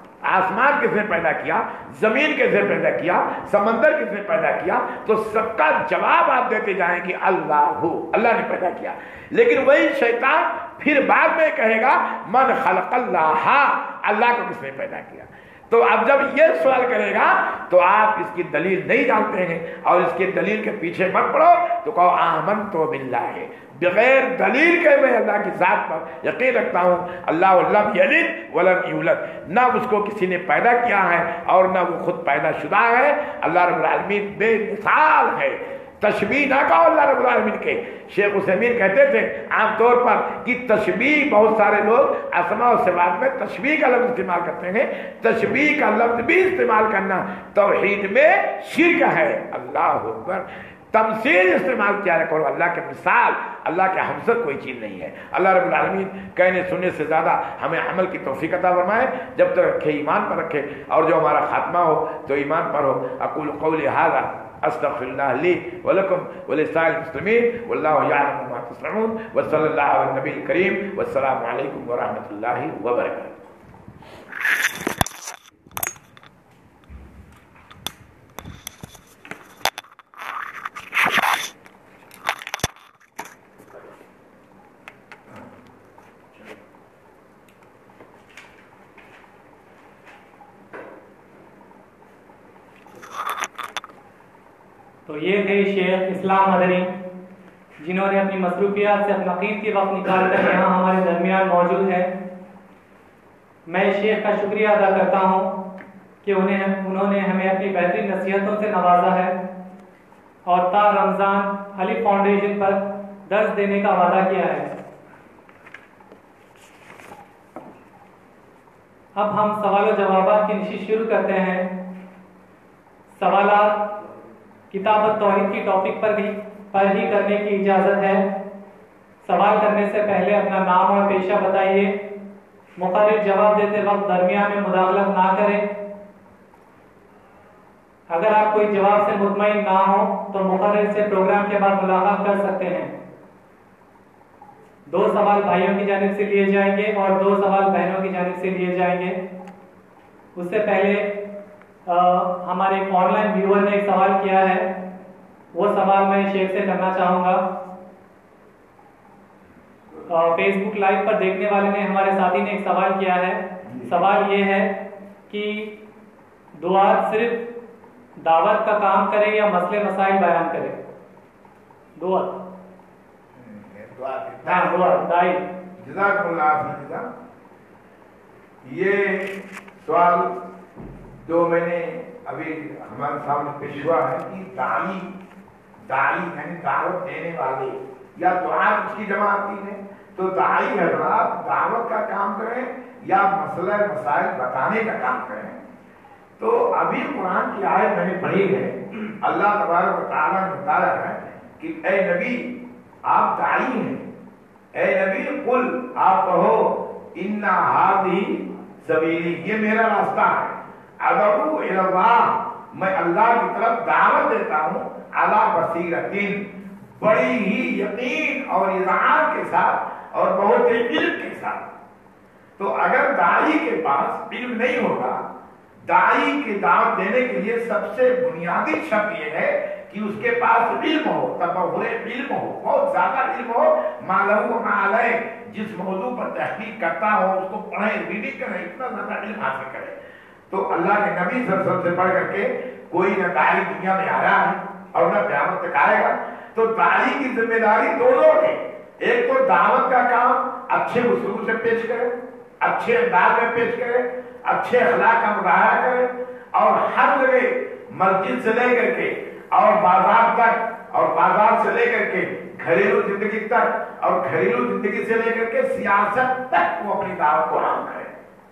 آسمان کس نے پیدا کیا، زمین کس نے پیدا کیا، سمندر کس نے پیدا کیا، تو سب کا جواب آپ دیتے جائیں کہ اللہ نے پیدا کیا۔ لیکن وہی شیطان پھر بعد میں کہے گا من خلق اللہ، اللہ کو کس نے پیدا کیا۔ تو اب جب یہ سوال کرے گا تو آپ اس کی دلیل نہیں جانتے ہیں اور اس کی دلیل کے پیچھے مت پڑو، تو کہو آمنت باللہ، بغیر دلیل کے میں اللہ کی ذات پر یقین رکھتا ہوں۔ اللہ لم یلد ولم یولد، نہ اس کو کسی نے پیدا کیا ہے اور نہ وہ خود پیدا شدہ ہے۔ اللہ رب العالمین بے مثال ہے، تشبیہ نہ کہو اللہ رب العالمین کے۔ شیخ عثیمین کہتے تھے عام طور پر کہ تشبیہ، بہت سارے لوگ اسماء و صفات میں تشبیہ کا لفظ استعمال کرتے ہیں، تشبیہ کا لفظ بھی استعمال کرنا توحید میں شرک ہے۔ اللہ اکبر، تمثیل استعمال کیا کرو، اللہ کے مثال، اللہ کے ہمسر کوئی چیز نہیں ہے۔ اللہ رب العالمین کہنے سننے سے زیادہ ہمیں عمل کی توفیق عطا فرمائے، جب تک رکھے ایمان پر رکھے، اور جو ہمارا خاتمہ ہو تو ایمان پر ہو۔ اقول قولی ھذا استغفر اللہ لی ولکم ولسائر المسلمین واللہ یعلم ما تصنعون، وصلی اللہ علی النبی الکریم، والسلام علیکم ورحمۃ اللہ وبرکاتہ۔ تو یہ تھے شیخ اسلام مدنی، جنہوں نے اپنی مصروفیات سے اپنا قیمتی وقت نکال کر یہاں ہمارے درمیان موجود ہے۔ میں شیخ کا شکریہ ادا کرتا ہوں کہ انہوں نے ہمیں اپنی بہترین نصیحتوں سے نوازا ہے اور تا رمضان علی فاؤنڈیشن پر درس دینے کا وعدہ کیا ہے۔ اب ہم سوال و جوابات کی نشست شروع کرتے ہیں۔ سوالات کتاب التوحید کی ٹاپک پر ہی کرنے کی اجازت ہے۔ سوال کرنے سے پہلے اپنا نام اور پیشہ بتائیے۔ مقرر جواب دیتے وقت درمیان میں مداخلت نہ کریں۔ اگر آپ کوئی جواب سے مطمئن نہ ہو تو مقرر سے پروگرام کے بعد ملاقات کر سکتے ہیں۔ 2 سوال بھائیوں کی جانب سے لیے جائیں گے اور 2 سوال بہنوں کی جانب سے لیے جائیں گے۔ اس سے پہلے ہمارے ایک آن لائن ویور نے ایک سوال کیا ہے، وہ سوال میں شیخ سے کرنا چاہوں گا۔ فیس بک لائیو پر دیکھنے والے نے، ہمارے ساتھی نے ایک سوال کیا ہے۔ سوال یہ ہے کہ دعات صرف دعوت کا کام کرے یا مسئلے مسائل بیان کرے؟ دعات دائی۔ جزاک اللہ۔ یہ سوال جو میں نے ابھی ہمارے سامنے پیش ہوا ہے کہ داعی یعنی دعوت دینے والے یا دعات اس کی جمع آتی ہے، تو داعی حضرات دعوت کا کام کریں یا مسئلہ مسائل بتانے کا کام کریں۔ تو ابھی قرآن کی آیت میں نے پڑھی ہے، اللہ تبارک و تعالیٰ نے بتایا ہے کہ اے نبی آپ داعی ہیں، اے نبی قل آپ کہو ان ھذہ سبیلی، یہ میرا راستہ ہے، ادعو الی اللہ، میں اللہ کی طرف دعوت دیتا ہوں، علی بصیرۃ، بڑی ہی یقین اور اذعان کے ساتھ اور بہت ہی علم کے ساتھ۔ تو اگر داعی کے پاس علم نہیں ہوگا، داعی کی دعوت دینے کے لیے سب سے بنیادی شرط یہ ہے کہ اس کے پاس علم ہو، تبحر علم ہو، بہت زیادہ علم ہو، معلوم علیہ، جس موضوع پر تحقیق کرتا ہو اس کو پڑھے، ریڈنگ کرے، اتنا زیادہ علم حاصل کرے۔ تو اللہ کے نبی صلی اللہ علیہ وسلم سے بڑھ کر کے کوئی نہ داعی دنیا میں آیا ہے اور نہ قیامت تک آئے گا۔ تو داعی کی ذمہ داری دونوں ہے، ایک تو دعوت کا کام اچھے اسلوب سے پیش کرے، اچھے انداز میں پیش کرے، اچھے اخلاق کا مظاہرہ کرے، اور ہر جگہ مسجد سے لے کر کے اور بازار تک، اور بازار سے لے کر کے گھریلو زندگی تک، اور گھریلو زندگی سے لے کر کے سیاست تک وہ اپنی دعوت کو عام کرے،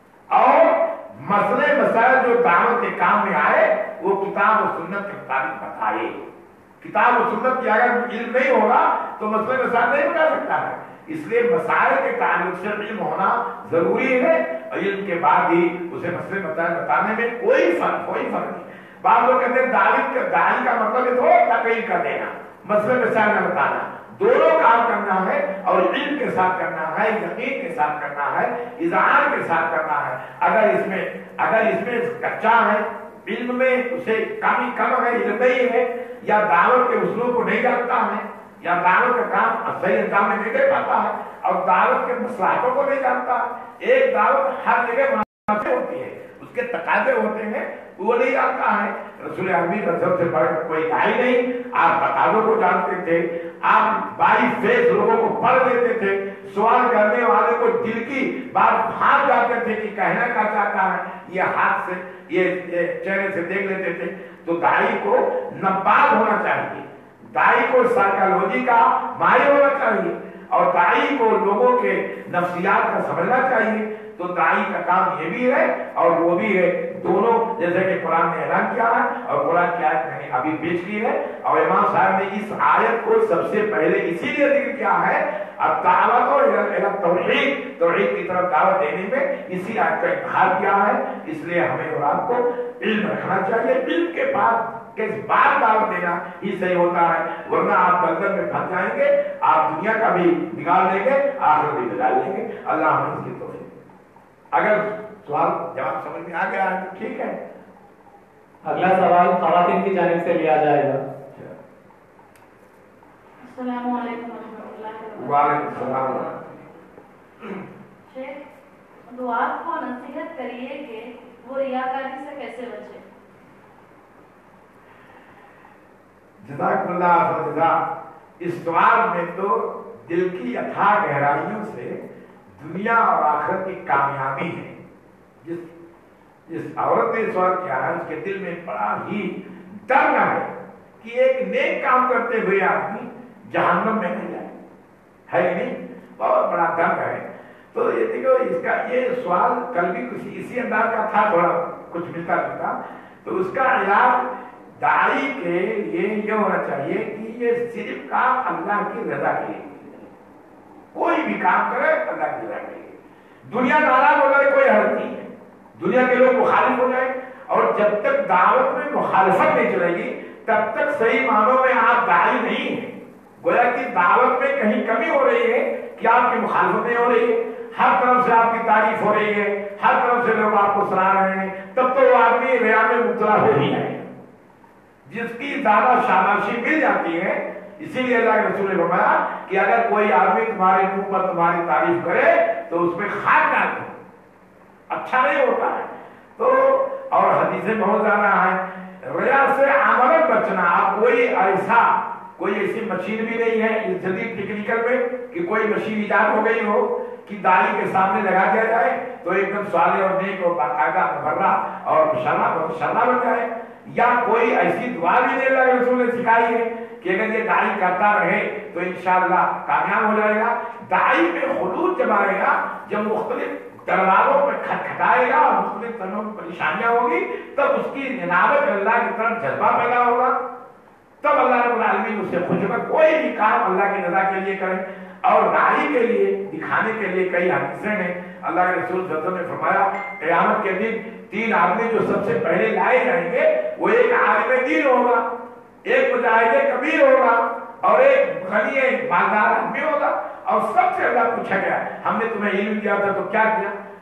اور مسئلے مسائل جو دعوت کے کام میں آئے وہ کتاب و سنت کے مطابق بتائے۔ کتاب و سنت کی اگر علم نہیں ہوگا تو مسئلے مسائل نہیں بتا سکتا ہے، اس لیے مسائل کے تعلق سے علم ہونا ضروری ہے، اور علم کے بعد ہی اسے مسئلے مسائل بتانے میں کوئی فرق نہیں۔ بعض لوگ کہتے ہیں داعی کا مطلب ہے تھوڑا تقریر کر دینا، مسئلے مسائل نہ بتانا، دونوں کام کرنا ہے، اور علم کے ساتھ کرنا ہے، یقین کے ساتھ کرنا ہے، اذعان کے ساتھ کرنا ہے۔ اگر اس میں کچا ہے، علم میں اسے کم ہے، علم نہیں ہے، یا دعوت کے اصولوں کو نہیں جانتا ہے، یا دعوت کا کام صحیح انجام میں نہیں دے پاتا ہے، اور دعوت کے مصلحتوں کو نہیں جانتا ہے، ایک دعوت ہر جگہ مناسب ہوتی ہے، اس کے تقاضے ہوتے ہیں، وہ نہیں جانتا ہے۔ رسول عربی مذہب سے بڑھ کر کوئی داعی نہیں، آپ تقاضوں کو جانتے تھے، آپ بائی فیس لوگوں کو پڑھ لیتے تھے، سوال کرنے والے کو دل کی بات بھاگ جاتے تھے کہ کہنا کیا چاہتا ہے، یہ ہاتھ سے، یہ چہرے سے دیکھ لیتے تھے۔ تو داعی کو نباز ہونا چاہیے، داعی کو سائیکالوجی کا ماہر ہونا چاہیے، اور داعی کو لوگوں کے نفسیات کا سمجھنا چاہیے۔ تو داعی کا کام یہ بھی ہے اور وہ بھی ہے، دونوں، جیسے کہ قرآن نے اعلان کیا ہے، اور قرآن کی آیت میں نے ابھی پیش کی ہے، اور امام صاحب نے اس آیت کو سب سے پہلے اسی لیے ذکر کیا ہے، الدعوۃ الی التوحید، توحید کی طرف دعوت دینے میں اسی آیت کا انتخاب کیا ہے۔ اس لیے ہمیں اور آپ کو علم رکھنا چاہیے، علم کے بعد دعوت دینا ہی صحیح ہوتا ہے، ورنہ آپ دلدل میں پھنس جائیں گے، آپ دنیا کا بھی بگاڑ لیں گے، آخرت بھی بگاڑ لیں گے۔ اللہ ہمیں اس کی توفیق۔ اگر سوال جواب سمجھ میں آ گیا ہے تو ٹھیک ہے۔ اگلا سوال خواتین کی جانب سے لیا جائے گا۔ السلام علیکم ورحمۃ اللہ وبرکاتہ۔ وعلیکم السلام۔ شیخ، دعات کو نصیحت کریے کہ وہ ریاکاری سے کیسے بچے۔ جزاک اللہ خیر۔ اس سوال میں تو دل کی اتھاہ گہرائیوں سے دنیا اور آخرت کی کامیابی ہے۔ جس عورت نے سوال کیا ہے اس کے دل میں بڑا ہی ڈر ہے کہ ایک نیک کام کرتے ہوئے آدمی جہنم میں نہیں جائے، ہے نہیں، بہت بڑا ڈر ہے۔ تو یہ دیکھو، اس کا یہ سوال کل بھی کچھ اسی انداز کا تھا، تھوڑا کچھ ملتا جلتا، تو اس کا علاج داعی کے لیے یہ ہونا چاہیے کہ یہ صرف کام اللہ کی رضا کے لیے، کوئی بھی کام کرے اللہ کی رضا کے لیے، دنیا ناراض ہو جائے کوئی حرج نہیں ہے، دنیا کے لوگ مخالف ہو جائے، اور جب تک دعوت میں مخالفت نہیں چلے گی تب تک صحیح معنوں میں آپ داعی نہیں ہیں۔ گویا کہ دعوت میں کہیں کمی ہو رہی ہے کہ آپ کی مخالفتیں ہو رہی ہے، ہر طرف سے آپ کی تعریف ہو رہی ہے، ہر طرف سے لوگ آپ کو سراہ رہے ہیں، تب تو وہ آدمی ریا میں مبتلا ہو ہی ہے۔ جس کی زیادہ شاباشی مل جاتی ہے، اسی لیے اللہ کے رسول نے فرمایا کہ اگر کوئی آدمی تمہارے منہ پر تمہاری تعریف کرے تو اس میں خاک ڈال دو، اچھا نہیں ہوتا ہے۔ تو اور حدیثیں بہت زیادہ ہیں، ریا سے عملاً بچنا۔ آپ کوئی ایسی مشین بھی نہیں ہے اس جدید ٹیکنیکل میں کہ کوئی مشین ایجاد ہو گئی ہو کہ داعی کے سامنے لگا دیا جائے تو ایک دم صالح اور نیک اور باقاعدہ مبرہ اور ماشاءاللہ بن جائے، یا کوئی ایسی دعا بھی نہیں اللہ کے رسول نے سکھائی ہے کہ اگر یہ داعی کرتا رہے تو انشاءاللہ کامیاب ہو جائے گا۔ داعی میں خلوص جب آئے گا، جب مختلف دروازوں پہ کھٹکھٹائے گا اور مختلف طرح کی پریشانیاں ہوگی، تب اس کی عنابت اللہ کی طرف جذبہ پیدا ہوگا، تب اللہ رب العالمین اس سے خوش ہوگا۔ کوئی بھی کام اللہ کی رضا کے لیے کریں، اور راہی کے لیے، دکھانے کے لیے کئی حدیثیں ہیں۔ اللہ کے رسول صلی اللہ علیہ وسلم نے فرمایا قیامت کے دن 3 آدمی جو سب سے پہلے لائے جائیں گے، وہ ایک عالم دین ہوگا، ایک مجاہد کبیر ہوگا، اور ایک غنی مالدار آدمی ہوگا۔ اور سب سے اللہ پوچھا گیا ہم نے تمہیں علم دیا تھا تو کیا کیا؟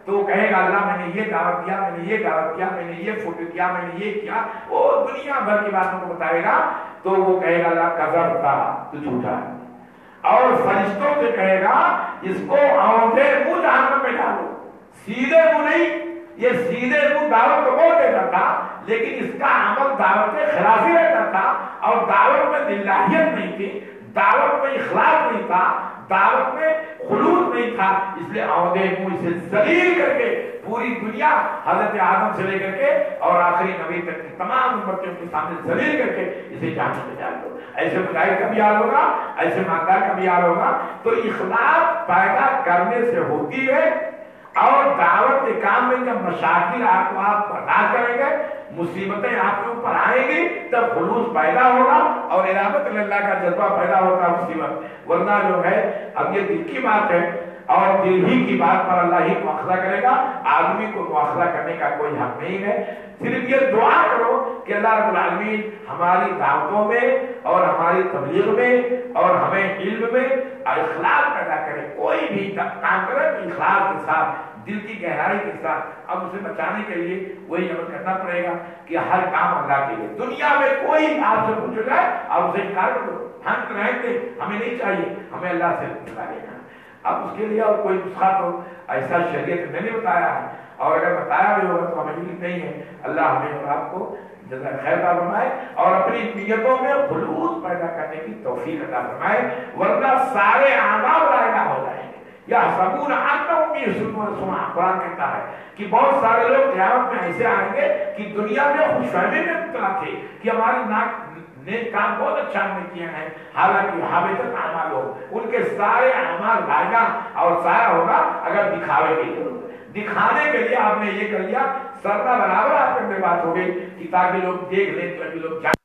تو وہ کہے گا اللہ میں نے یہ دعوت دیا، میں نے یہ دعوت کیا، میں نے یہ فوٹو کیا، میں نے یہ کیا، وہ دنیا بھر کی باتوں کو بتائے گا. تو وہ کہے گا اللہ کذبتا، تو جھوٹا ہے. اور فرشتوں سے کہے گا اس کو آؤندے منہ جہنم میں ڈالو. سیدھے منہ نہیں، یہ سیدھے منہ دعوت تو بہت دیتا تھا لیکن اس کا عمل دعوت کے خلافی رہتا تھا، اور دعوت میں للہیت نہیں تھی، دعوت میں اخلاص نہیں تھا، دعوت میں خلوص نہیں تھا. اس لیے آؤندے منہ اسے ذلیل کر کے پوری دنیا حضرت آدم سے لے کر کے اور آخری نبی تک کی تمام امتوں کے سامنے ذلیل کر کے اسے جہنم میں ڈال دو. ایسے مجاہد کا بھی حال ہوگا، ایسے مالدار کا بھی حال ہوگا. تو اخلاص پیدا کرنے سے ہوتی ہے، اور دعوت کے کام میں جب مشاکل آپ کو آپ برداشت کریں گے، مصیبتیں آپ کے اوپر آئیں گی، تب خلوص پیدا ہوگا اور انابت اللہ کا جذبہ پیدا ہوتا ہے مصیبت. ورنہ جو ہے اب یہ دل کی بات ہے اور دل ہی کی بات پر اللہ ہی مواخذہ کرے گا، آدمی کو مواخذہ کرنے کا کوئی حق نہیں ہے. صرف یہ دعا کرو کہ اللہ رب العالمین ہماری دعوتوں میں اور ہماری تبلیغ میں اور ہمیں علم میں اخلاص پیدا کرے. کوئی بھی کام کرے اخلاص کے ساتھ، دل کی گہرائی کے ساتھ. اب اسے بچانے کے لیے وہی عمل کرنا پڑے گا کہ ہر کام اللہ کے لیے. دنیا میں کوئی آپ سے پوچھ جائے آپ اسے انکار کر دو، ہم تو رہیں گے، ہمیں نہیں چاہیے، ہمیں اللہ سے نکالے گا. اب اس کے لیے اور کوئی نسخہ تو ایسا شریعت میں نے بتایا ہے، اور اگر بتایا بھی ہوگا تو ہمیں علم نہیں ہے. اللہ ہمیں اور آپ کو جزائے خیر عطا فرمائے اور اپنی نیتوں میں خلوص پیدا کرنے کی توفیق عطا فرمائے، ورنہ سارے اعمال رائگاں ہو جائیں گے. یا سبون انہم یسمعون، قرآن کہتا ہے کہ بہت سارے لوگ قیامت میں ایسے آئیں گے کہ دنیا میں خوش فہمی میں مبتلا تھے کہ ہماری نیک کام بہت اچھا ہم نے کیے ہیں، حالانکہ حابطت اعمال ہو. ان کے سارے اعمال رائگاں اور سایہ ہوگا اگر دکھاوے کی ضرورت ہے. دکھانے کے لیے آپ نے یہ کر لیا، سرنا برابر آپ کے بات ہو گئی کہ تاکہ لوگ دیکھ لیں، تاکہ لوگ جانیں.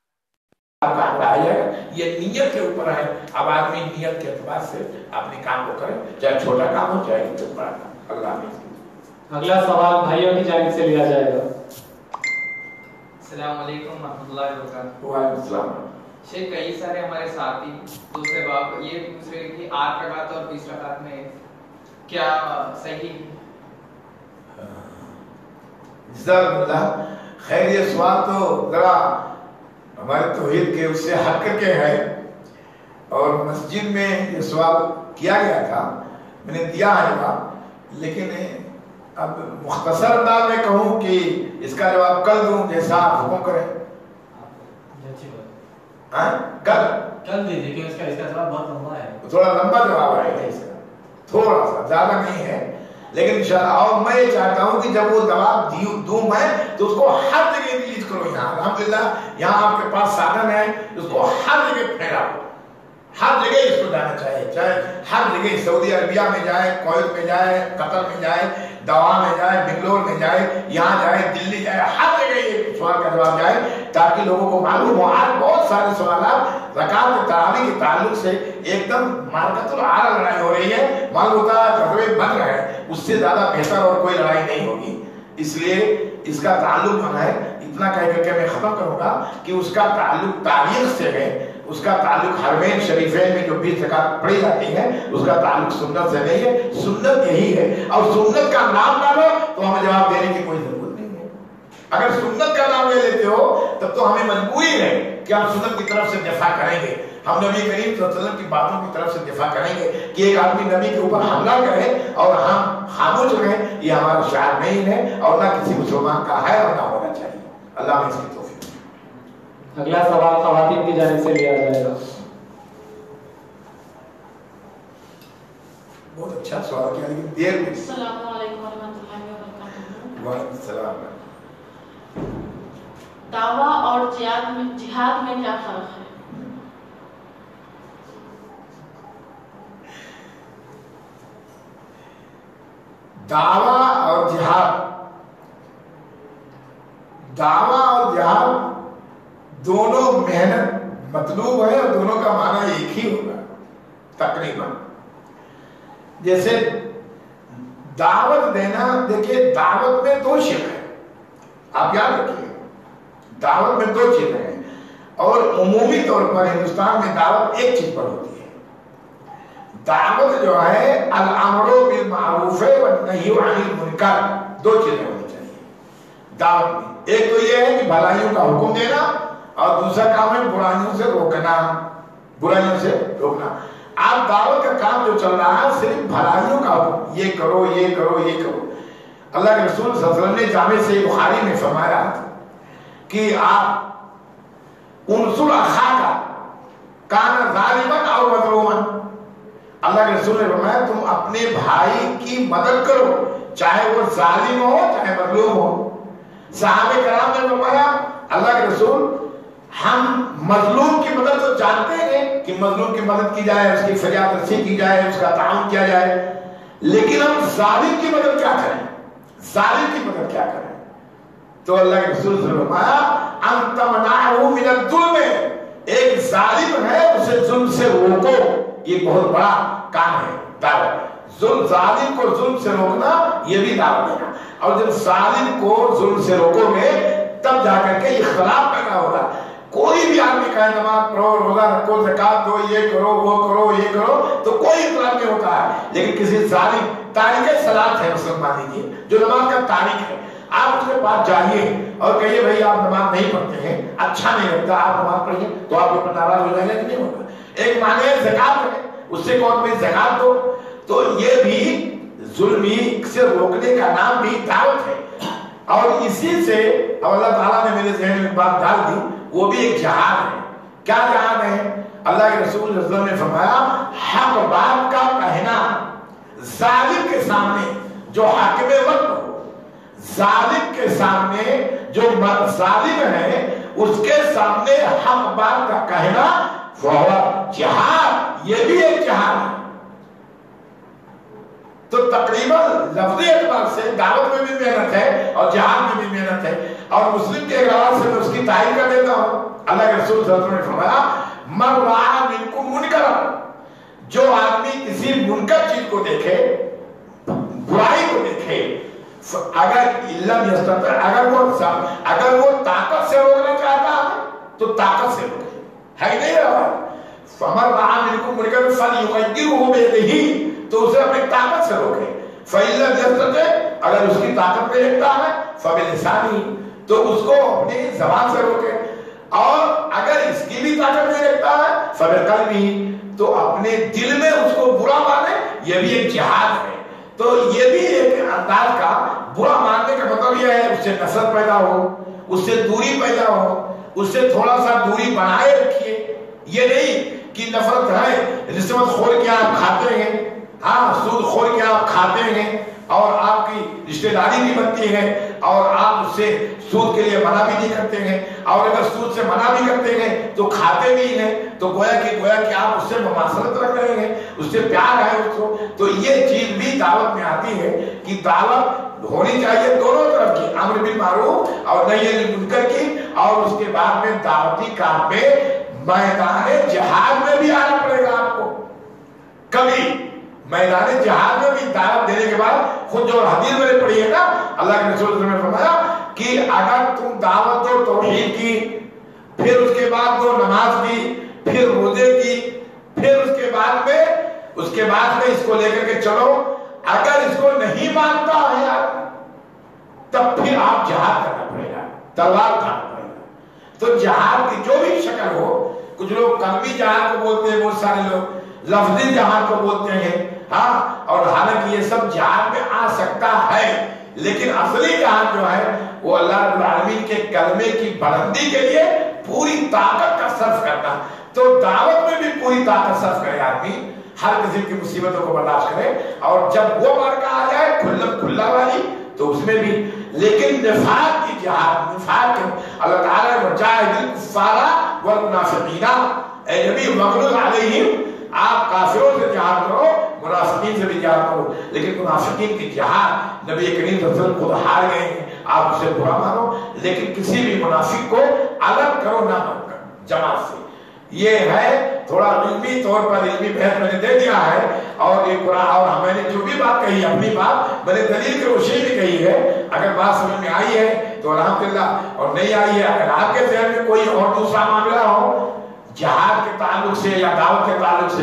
یہ نیت کے اوپر ہے. اب آدمی نیت کے اعتبار سے اپنے کام کو کرے، چاہے چھوٹا کام ہو چاہے بڑا کام. اللہ حافظ. اگلا سوال بھائیوں کی جانب سے لیا جائے گا. السلام علیکم ورحمۃ اللہ وبرکاتہ. وعلیکم السلام. شیخ کئی سارے ہمارے ساتھی دوسرے باپ یہ پوچھ رہے کہ 8 رکعت اور 20 رکعت میں کیا صحیح؟ جزاک اللہ خیر. یہ سوال تو ذرا ہمارے توحید کے اس سے ہٹ کر کے ہے، اور مسجد میں یہ سوال کیا گیا تھا، میں نے دیا ہے جواب، لیکن اب مختصر انداز میں کہوں کہ اس کا جواب کل دوں، جیسا آپ حکم کریں. کل دیجیے کہ اس کا جواب بہت لمبا ہے، تھوڑا لمبا جواب ہے، تھوڑا سا زیادہ نہیں ہے، لیکن انشاءاللہ. اور میں یہ چاہتا ہوں کہ جب وہ جواب دوں میں تو اس کو ہر جگہ ریلیز کرو. یہاں الحمدللہ یہاں آپ کے پاس سادن ہے، اس کو ہر جگہ پھیلاؤ، ہر جگہ اس کو جانا چاہیے. چاہے ہر جگہ سعودی عربیہ میں جائے، کویت میں جائے، قطر میں جائے، دوا میں جائے، بنگلور میں جائے، یہاں جائے، دلی جائے، ہر جگہ یہ سوال کا جواب جائے تاکہ لوگوں کو معلوم ہو. آج بہت سارے سوالات رکعت تراویح کے تعلق سے ایک دم مارکت العار لڑائی ہو رہی ہے، معلوم ہوتا ہے غزوہ بدر ہے، اس سے زیادہ بہتر اور کوئی لڑائی نہیں ہوگی. اس لیے اس کا تعلق جو ہے اتنا کہہ کر کے میں ختم کروں گا کہ اس کا تعلق تاریخ سے ہے، اس کا تعلق حرمین شریفین میں جو 20 رکعت پڑھی جاتی ہے اس کا تعلق سنت سے نہیں ہے. سنت یہی ہے، اور سنت کا نام نہ لو تو ہمیں جواب دینے کی کوئی ضرورت نہیں ہے. اگر سنت کا نام لے لیتے ہو تب تو ہمیں مجبوری ہے کہ ہم سنت کی طرف سے دفاع کریں گے. ہم نبی کریم صلی اللہ علیہ وسلم کی باتوں کی طرف سے دفاع کریں گے کہ ایک آدمی نبی کے اوپر حملہ کرے اور ہم خاموش رہیں، یہ ہمارا شعار نہیں ہے اور نہ کسی مسلمان کا ہے اور نہ ہونا چاہیے. اللہ میں اس کی توفیق. اگلا سوال خواتین کی جانب سے لیا جائے گا. بہت اچھا سوال کیا، لیکن دیر میں. السلام علیکم ورحمۃ اللہ وبرکاتہ. وعلیکم السلام. دعویٰ اور جہاد میں کیا فرق ہے؟ دعویٰ اور جہاد دونوں محنت مطلوب ہے اور دونوں کا معنی ایک ہی ہوگا تقریباً. جیسے دعوت دینا، دیکھیے دعوت میں 2 شق ہے، آپ یاد رکھیے دعوت میں 2 چیزیں ہیں، اور عمومی طور پر ہندوستان میں دعوت ایک چیز پر ہوتی ہے. दावत जो है अल अमरो बिल मारूफ व नही अनिल मुनकर, दो चीजें होनी चाहिए दावत में। एक तो ये है कि भलाइयों का हुक्म देना, और दूसरा काम है बुराइयों से रोकना, बुराइयों से रोकना। आप दावत का काम जो चल रहा है सिर्फ भलाइयों का हुक्म, ये करो ये करो ये करो। अल्लाह के रसूल सल्लल्लाहु अलैहि वसल्लम ने जामे से बुखारी में फरमाया कि आप उनसुर अखा का कान जालिमन और मजलूमन, अल्लाह के रसूल ने फरमाया तुम अपने भाई की मदद करो, चाहे वो जालिम हो चाहे मजलूम हो। सहाबे कराम ने फरमाया अल्लाह के रसूल हम मजलूम की मदद तो जानते हैं कि मजलूम की मदद की जाए, उसकी फरियाद रसी की जाए, उसका ताउन किया जाए, लेकिन हम जालिम की मदद क्या करें, जालिम की मदद क्या करें? तो अल्लाह के रसूल ने फरमाया अंतमनाहु मिनल जुल्म, एक जालिम है उसे जुल्म से रोको, ये बहुत बड़ा काम है दावत। जुल्म जालिम को जुल्म से रोकना ये भी दावत है, और जब जालिम को जुल्म से रोकोगे तब जाकर के इख्तिलाफ पैदा होगा। कोई भी आदमी कहे नमाज पढ़ो, रोजा रखो, ज़कात दो, ये करो वो करो ये करो, तो कोई इख्तिलाफ नहीं होता है। लेकिन किसी जालिम तारीख सलात है मुसलमान लीजिए, जो नमाज का तारीख है, आप उसके पास जाइए और कहिए भाई आप नमाज नहीं पढ़ते हैं, अच्छा नहीं लगता, आप नमाज पढ़िए, तो आप ऊपर नाराज हो जाएगा कि नहीं होगा। एक माने ज़कात है, उससे कौन भाई ज़कात दो, तो ये भी जुल्मी से रोकने का नाम भी दावत है। और इसी से अल्लाह ताला ने मेरे ज़हन में बात डाल दी, वो भी एक जहाद है। क्या जहाद है? अल्लाह के रसूल सल्लल्लाहु अलैहि वसल्लम ने फरमाया हक बात का कहना जालिम के सामने, जो हाकिम वक्त हो, जालिम के सामने जो जालिम है उसके सामने हक बात का कहना वह जिहाद, ये भी एक जिहाद है। तो तकरीबन लफ्ज़ी एतबार से दावत में भी मेहनत है और जिहाद में भी मेहनत है। और मुस्लिम के अलावा से मैं उसकी तारीफ कर देता हूँ। अल्लाह के रसूल सल्लल्लाहु अलैहि वसल्लम ने फरमाया मन रआ मिनकुम मुनकर, जो आदमी किसी मुनकर चीज को देखे, बुराई को देखे, अगर वो ताकत से रोकना चाहता है तो ताकत से रोके, है नहीं रहा फमर रआ मिनकुम मुनकर फलयुगय्यिरहु बियदिही, तो उसे अपनी ताकत से रोके। फइल्लम यस्तति, अगर उसकी ताकत में रखता है फबिलिसानी, तो उसको अपनी जबान से रोके। और अगर इसकी भी ताकत नहीं रखता है फबिलक़ल्बी, तो अपने दिल में उसको बुरा माने, ये भी एक जिहाद है। तो ये भी एक अंदाज का बुरा मानने का मतलब यह है उससे नफरत पैदा हो, उससे दूरी पैदा हो, उससे थोड़ा सा दूरी बनाए रखिए। ये नहीं कि नफरत है, रिश्वत खोर के आप खाते हैं, हाँ सूद खोर के आप खाते हैं और आपकी रिश्तेदारी भी बनती है और आप उससे सूद के लिए मना भी नहीं करते हैं, और अगर सूद से मना भी करते हैं तो खाते भी हैं, तो गोया कि आप उससे मुमासलत रख रहे हैं, उससे प्यार है उसको। तो ये चीज भी दावत में आती है कि दावत होनी चाहिए दोनों तरफ की, अम्र बिल मारूफ और नही अनिल मुनकर की, और उसके बाद में दावती काम में मैदान जिहाद में भी आना पड़ेगा आपको। कभी मैदान जिहाद में भी दावत देने के बाद खुद जो हदीस मैंने पढ़ी है ना, अल्लाह के रसूल ने फरमाया कि अगर तुम दावत दो तौहीद की, फिर उसके बाद दो नमाज की, फिर रोजे की, फिर उसके बाद में इसको लेकर के चलो, अगर इसको नहीं मानता है तब फिर आप जिहाद करना पड़ेगा, तलवार उठाना पड़ेगा। तो जिहाद की जो भी शक्ल हो, कुछ लोग कलमी जिहाद को बोलते हैं, बहुत सारे लोग लफ्जी जिहाद को बोलते हैं, हाँ, और हालांकि ये सब जिहाद में आ सकता है, लेकिन असली जिहाद जो है वो अल्लाह रब्बुल आलमीन के कलमे की बुलंदी के लिए पूरी ताकत का सर्फ करना। तो दावत में भी पूरी ताकत सर्फ करे आदमी, हर किसी की मुसीबतों को बर्दाश्त करे, और जब वो मार्का आ जाए खुल्ला वाली तो उसमें भी। लेकिन निफाक की जिहाद, निफाक अल्लाह ताला ने वजाहिदिल कुफ्फारा वल मुनाफिकीना, ए नबी वगलुज़ अलैहिम, आप काफिरों से जिहाद करो, मुनाफिकीन से भी जिहाद करो, लेकिन मुनाफिकीन की जिहाद नबी करीम सल्लल्लाहु अलैहि वसल्लम खुद हार गए हैं। आप उसे बुरा मानो, लेकिन किसी भी मुनाफिक को अलग करो ना जमात से। ये है थोड़ा इल्मी तौर पर इल्मी बहस मैंने दे दिया है, और एक और मैंने जो भी बात कही अपनी बात मैंने दलील की रोशनी में कही है। अगर बात समझ में आई है तो अल्हम्दुलिल्लाह, और नहीं आई है, अगर आपके ज़हन में कोई और दूसरा मामला हो जिहाद के ताल्लुक से या दावत के ताल्लुक से, तो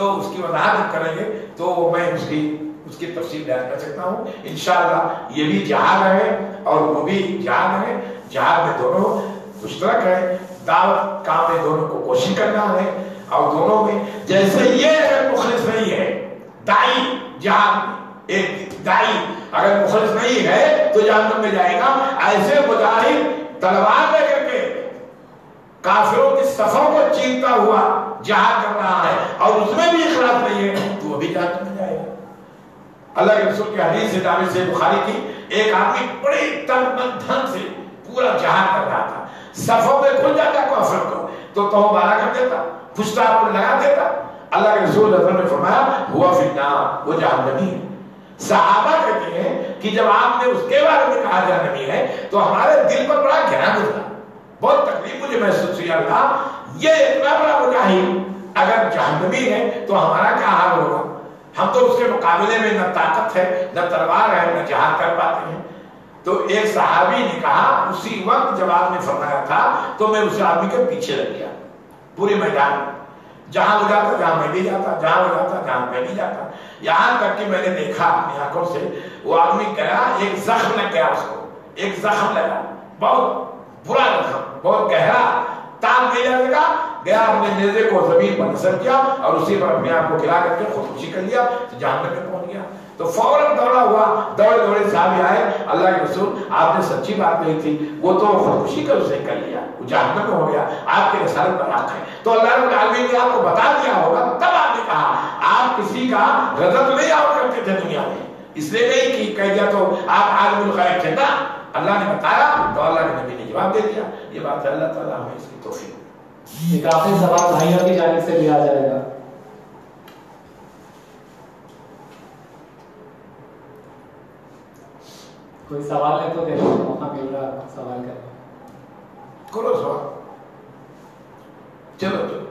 تو اس کی وضاحت کریں گے تو میں اس کی تفصیل بیان کر سکتا ہوں انشاءاللہ۔ یہ بھی جہاد ہے اور وہ بھی جہاد ہے، جہاد میں دونوں مشترک ہے، دعوت کام میں دونوں کو کوشش کرنا ہے، اور دونوں میں جیسے یہ اگر مخلص نہیں ہے دائی جہاد، ایک دائی اگر مخلص نہیں ہے تو جہنم میں جائے گا، ایسے مجاہد تلوار لے کر کے کافروں کی صفوں کو چیرتا ہوا جہاد کر رہا ہے اور اس میں بھی اخلاص نہیں ہے تو وہ بھی جہنم میں جائے گا۔ اللہ کے رسول کی حدیث سے جامع سے بخاری کی، ایک آدمی بڑے تن من دھن سے پورا جہاد کر رہا تھا، صفوں میں کھل جاتا کافر کو تو توبہ کر دیتا، پشتا پر لگا دیتا۔ اللہ کے رسول نے فرمایا ہوا فی النار، وہ جہنمی ہے۔ صحابہ کہتے ہیں کہ جب آپ نے اس کے بارے میں کہا جہنمی ہے تو ہمارے دل پر بڑا گہرا گزرا، بہت تکلیف مجھے محسوس ہوئی، اللہ یہ اتنا بڑا مجاہد اگر جہنمی ہے تو ہمارا کیا حال ہوگا؟ ہم تو اس کے مقابلے میں نہ طاقت ہے، نہ تلوار ہے، نہ جہاد کر پاتے ہیں۔ تو ایک صحابی نے کہا اسی وقت جب آپ نے فرمایا تھا تو میں اس آدمی کے پیچھے لگ گیا پورے میدان میں، جہاں وہ جاتا جہاں میں بھی جاتا، جہاں وہ جاتا جہاں میں بھی جاتا، یہاں تک کہ میں نے دیکھا اپنی آنکھوں سے وہ آدمی گیا، ایک زخم لگ گیا، اس کو ایک زخم لگا، بہت برا زخم، بہت گہرا، تاب نہیں لگا، گیا اپنے نیزے کو زمین پر نصب کیا اور اسی پر اپنے آپ کو گرا کر کے خودکشی کر لیا، تو جہنم میں پہنچ گیا۔ تو فوراً دوڑا ہوا، دوڑے دوڑے صحابی آئے، اللہ کے رسول آپ نے سچی بات کہی تھی، وہ تو خودکشی کر اسے کر لیا، وہ جہنم میں ہو گیا، آپ کے رسالت پر حق ہے۔ تو اللہ رب العالمین نے آپ کو بتا دیا ہوگا، تب آپ نے کہا آپ کسی کا غضب نہیں آؤ کرتے تھے دنیا میں، اس لیے نہیں کہ کہہ دیا تو آپ عالم الغیب تھے نا، اللہ نے بتایا تو اللہ کے نبی نے جواب دے دیا۔ یہ بات ہے، اللہ تعالیٰ ہمیں اس کی توفیق۔ ایک آخری سوال بھائیوں کی جانب سے لیا جائے گا۔ کوئی سوال ہے تو دیکھو موقع مل رہا ہے سوال کرنے، کرو سوال، چلو چلو۔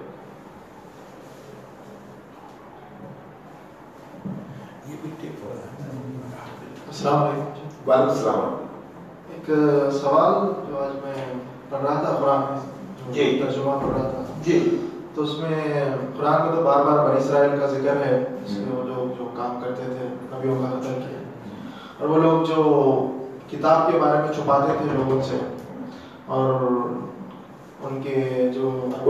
السلام علیکم۔ وعلیکم السلام۔ ایک سوال جو آج میں پڑھ رہا تھا قرآن میں، جی ترجمہ پڑھ رہا تھا جی، تو اس میں قرآن میں تو بار بار بنی اسرائیل کا ذکر ہے، اس میں وہ لوگ جو کام کرتے تھے نبیوں کا قتل کیا، اور وہ لوگ جو کتاب کے بارے میں چھپاتے تھے لوگوں سے، اور ان کے جو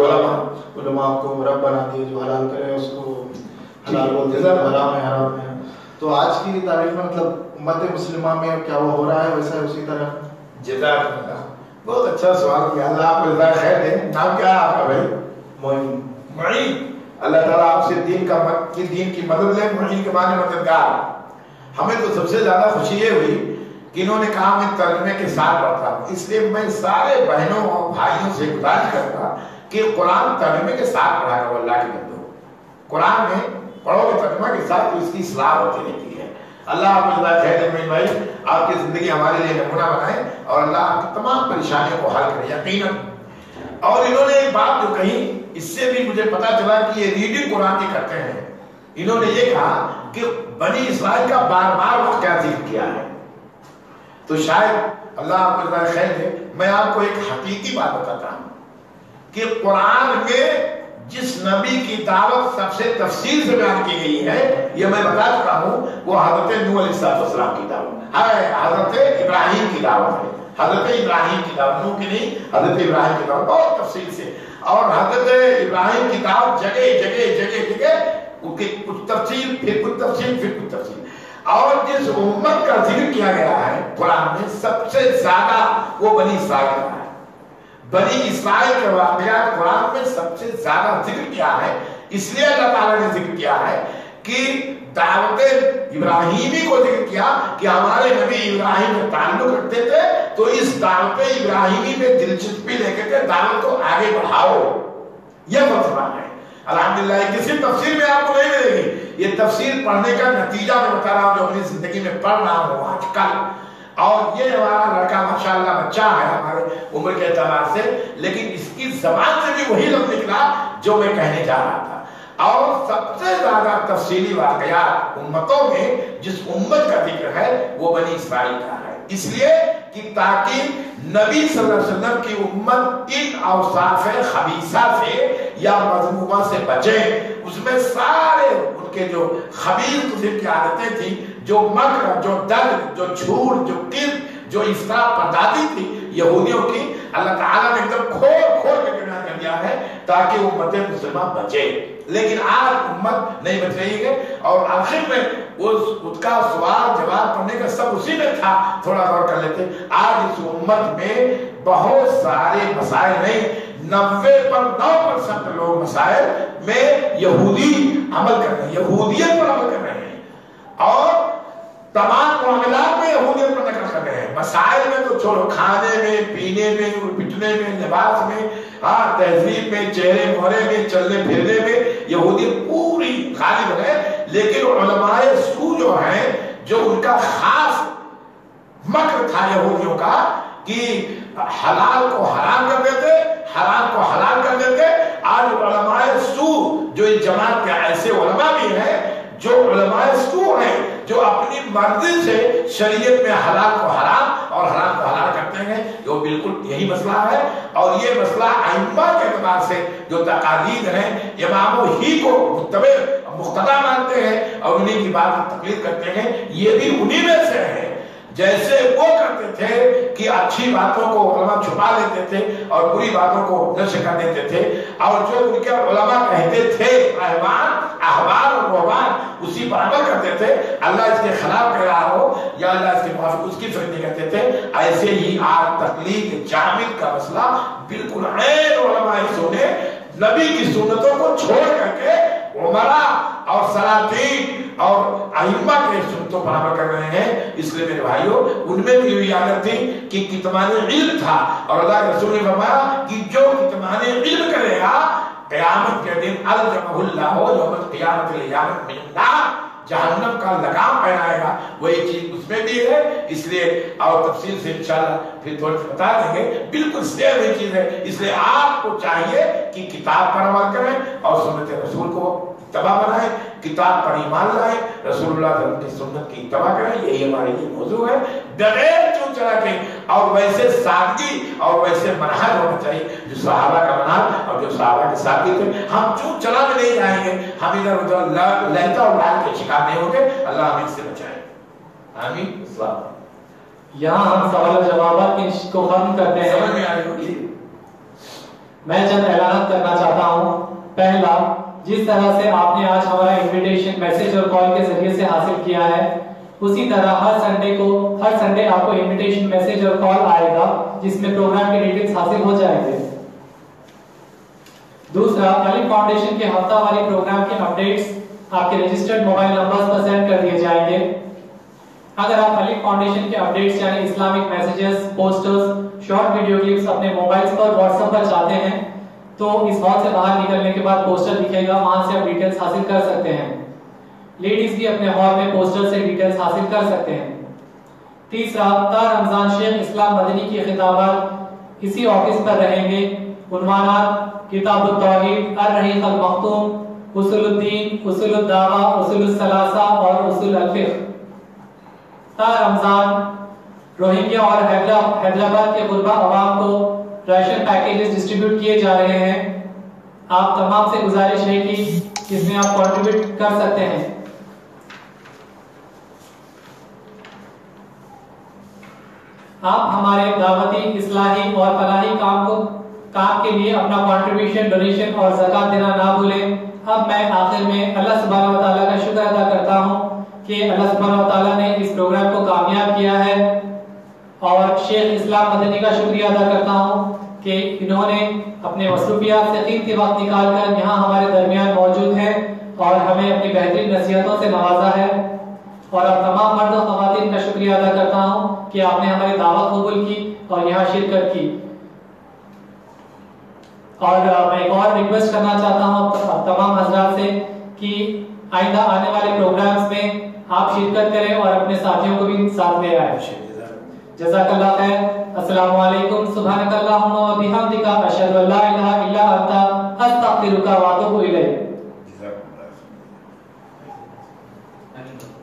علماء کو رب بنا دیے، جو حلال کرے اس کو حلال بولتے تھے، حرام ہے حرام ہے۔ تو آج کی تاریخ میں مطلب امت مسلمہ میں کیا وہ ہو رہا ہے ویسا اسی طرح؟ جزاک اللہ، بہت اچھا سوال کیا، اللہ آپ کو جزاک خیر دے۔ نام کیا ہے آپ کا بھائی؟ معین۔ معین، اللہ تعالیٰ آپ سے دین کی مدد لے۔ معین کے معنی مددگار۔ ہمیں تو سب سے زیادہ خوشی یہ ہوئی کہ انہوں نے کہا میں ترجمے کے ساتھ پڑھتا ہوں، اس لیے میں سارے بہنوں اور بھائیوں سے گزارش کرتا کہ قرآن ترجمے کے ساتھ پڑھا کرو۔ اللہ کے بندو، قرآن میں پڑھو گے ترجمہ کے ساتھ تو اس کی اصلاح ہوتی رہتی ہے۔ اللہ آپ کو جزاک خیر دے معین بھائی، آپ کی زندگی ہمارے لیے نمونہ بنائے اور اللہ آپ کی تمام پریشانیوں کو حل کرے یقیناً۔ اور انہوں نے ایک بات جو کہی، اس سے بھی مجھے پتا چلا کہ یہ ریڈنگ قرآن کی کرتے ہیں۔ انہوں نے یہ کہا کہ بنی اسرائیل کا بار بار واقعہ ذکر کیا ہے، تو شاید اللہ آپ کو جزاک خیر دے، میں آپ کو ایک حقیقی بات بتاتا ہوں کہ قرآن میں جس نبی کی دعوت سب سے تفصیل سے بیان کی گئی ہے، یہ میں بتا چکا ہوں، وہ حضرت نوح علیہ السلام کی دعوت ہے، حضرت ابراہیم کی دعوت ہے، حضرت ابراہیم کی دعوت، نوح کی نہیں، حضرت ابراہیم کی دعوت بہت تفصیل سے۔ اور حضرت ابراہیم کی دعوت جگہ جگہ جگہ جگہ کچھ تفصیل، پھر کچھ تفصیل، پھر کچھ تفصیل۔ اور جس امت کا ذکر کیا گیا ہے قرآن میں سب سے زیادہ وہ بنی اسرائیل کا ہے۔ بنی اسرائیل کے واقعات قرآن میں سب سے زیادہ ذکر کیا ہے، اس لیے اللہ تعالیٰ نے ذکر کیا ہے کہ دعوت ابراہیمی کو ذکر کیا کہ ہمارے نبی ابراہیم سے تعلق رکھتے تھے، تو اس دعوت ابراہیمی میں دلچسپی لے کر دعوت کو آگے بڑھاؤ، یہ فلسفہ ہے۔ الحمدللہ کسی تفسیر میں آپ کو نہیں ملے گی، یہ تفسیر پڑھنے کا نتیجہ میں بتا رہا ہوں جو اپنی زندگی میں پڑھ رہا ہوں آج کل۔ اور یہ ہمارا لڑکا ماشاءاللہ بچہ ہے ہمارے عمر کے اعتبار سے، لیکن اس کی زبان سے بھی وہی لفظ نکلا جو میں کہنے جا رہا تھا۔ اور سب سے زیادہ تفصیلی واقعات امتوں میں جس امت کا ذکر ہے وہ بنی اسرائیل کا ہے، اس لیے कि ताकि नबी सल्लल्लाहु अलैहि वसल्लम की उम्मत इन औसाफ खबीसा से या मज़मूमा से बचे। उसमें सारे उनके जो खबीस किस्म की आदतें थी, जो मक्र, जो दग, जो झूठ, जो किर, जो इफ्तरा पर्दादी थी यहूदियों की, अल्लाह ताला ने एकदम खोल के बयान कर दिया है ताकि उम्मत मुसलमान बचे। लेकिन आज उम्मत नहीं बच रही है और आखिर में उसका सवाल जवाब पढ़ने का सब उसी में था। थोड़ा गौर कर लेते, आज इस उम्मत में बहुत सारे मसाइल नहीं, 90% लोग मसाइल में यहूदी अमल कर रहे हैं, यहूदियत पर अमल कर रहे हैं और तमाम मामलात में यहूदियत पर नकल कर रहे हैं। मसाइल में तो छोड़ो, खाने में, पीने में, पिटने में, लिबास में, हाँ, तहजीब में, चेहरे मोहरे में, चलने फिरने में यहूदियत पूरी गालिब है। लेकिन उलमाए सू जो है, जो उनका खास मक्र था यहूदियों का कि हलाल को हराम कर देते, हराम को हलाल कर देते। आज उलमाए सू जो इस जमात के ऐसे उलमा भी हैं जो उलमाए सू हैं, जो अपनी मर्जी से शरीयत में हलाल को हराम और हराम को हलाल करते हैं। जो बिल्कुल यही मसला है और ये मसला अइम्मा के एतबार से जो तकालीद हैं, इमामों ही को मुक्तदा मानते हैं और उन्हीं की बात की तकलीद करते हैं, ये भी उन्हीं में से है। जैसे वो करते थे कि अच्छी बातों को उलमा छुपा लेते थे और बुरी बातों को नशर कर देते थे, और जो उनके उलमा कहते थे रहमान, अहबार और रहमान, उसी पर अमल करते थे। अल्लाह इसके खिलाफ कह रहा हो या अल्लाह इसके मुआफिक, उसकी फिक्र नहीं करते थे। ऐसे ही आज तकलीद जामिल का मसला बिल्कुल ऐन उलमाए सुने नबी की सुन्नतों को छोड़ करके उमरा और सलातीन और अइम्मा के सुन्नतों पर अमल कर रहे हैं। इसलिए मेरे भाइयों, उनमें भी ये आदत थी कि कितमाने इल्म था और अल्लाह के रसूल ने फरमाया कि जो कितमाने इल्म करेगा क़यामत के दिन अल्जमहुल्लाहु यौमल क़ियामत लियामत मिन नार, जहन्नम का लगाम पहनाएगा। वही चीज उसमें भी है। इसलिए और तफसील से इंशाल्लाह फिर थोड़ी सी बता देंगे, बिल्कुल सेम ही चीज है। इसलिए आपको चाहिए कि किताब पर अमल करें और सुन्नत रसूल को इत्तबा बनाएं, किताब पर ईमान लाएं, रसूलुल्लाह की सुन्नत की इत्तबा करें। यही हमारे लिए मौजू है। बगैर चूक चला के और वैसे सादगी और वैसे मनहज होना चाहिए जो सहाबा का मनहज और जो सहाबा के साथी थे। हम चूक चला में नहीं जाएंगे, हम इधर उधर लहता और लाल के शिकार नहीं होंगे। अल्लाह हमें इससे बचाए, आमीन। यहाँ हम सवाल जवाब को खत्म करते हैं। समझ में आ रही होगी। मैं चंद ऐलान करना चाहता हूँ। पहला, जिस तरह से आपने आज हमारा इनविटेशन मैसेज और कॉल के जरिए से हासिल किया है, उसी तरह हर संडे आपको इनविटेशन मैसेज और कॉल आएगा जिसमें प्रोग्राम के डिटेल्स हासिल हो जाएंगे। दूसरा, अली फाउंडेशन के हफ्तावारी प्रोग्राम के अपडेट्स आपके रजिस्टर्ड मोबाइल नंबर्स पर सेंड कर दिए जाएंगे। अगर आप अली फाउंडेशन के अपडेट्स यानी Islamic messages, posters, short video clips अपने मोबाइल्स पर व्हाट्सएप पर चाहते हैं तो इस हॉल से बाहर निकलने के बाद पोस्टर दिखेगा, वहां से आप डिटेल्स हासिल कर सकते हैं। लेडीज भी अपने हॉल में पोस्टर से डिटेल्स हासिल कर सकते हैं। तीसरा, ता रमजान शेख इस्लाम मदनी की खिताबात इसी ऑफिस पर रहेंगे। उन्वानात किताबुत तौहीद, अर-रहीक अल-मख्तूम, उसूलुद्दीन, उसूलुद्दावा, उसूलुस्सलासा और उसूल अल-फिक़्ह। ता रमजान रोहिंग्या और हैदराबाद के गुरबा अवाम को राशन पैकेजेस डिस्ट्रीब्यूट किए जा रहे हैं। आप तमाम से गुजारिश है कि इसमें आप कंट्रीब्यूट कर सकते हैं। आप हमारे दावती, इस्लाही और फलाही काम के लिए अपना कंट्रीब्यूशन, डोनेशन और ज़कात देना ना भूलें। अब मैं आखिर में अल्लाह सुब्हानहू व तआला का शुक्र अदा करता हूँ कि अल्लाह सुब्हानहू व तआला ने इस प्रोग्राम को कामयाब किया है, और शेख इस्लाम मदनी का शुक्रिया अदा करता हूँ कि इन्होंने अपने मसरूफियात से कीमती वक्त निकाल कर यहाँ हमारे दरमियान मौजूद हैं और हमें अपनी बेहतरीन नसीहतों से नवाजा है। और अब तमाम मर्द और ख़वातीन का शुक्रिया अदा करता हूँ कि आपने हमारी दावत कबूल की और यहाँ शिरकत की। और मैं एक और रिक्वेस्ट करना चाहता हूँ तमाम हजरात से कि आइंदा आने वाले प्रोग्राम्स में आप शिरकत करें और अपने साथियों को भी साथ ले आए। जज़ाकल्लाह खैर। अस्सलामु अलैकुम। सुब्हानकल्लाहुम्मा व बिहम्दिका अशहदु अल्ला इलाहा इल्ला अंता अस्तगफिरुका व अतूबु इलैक।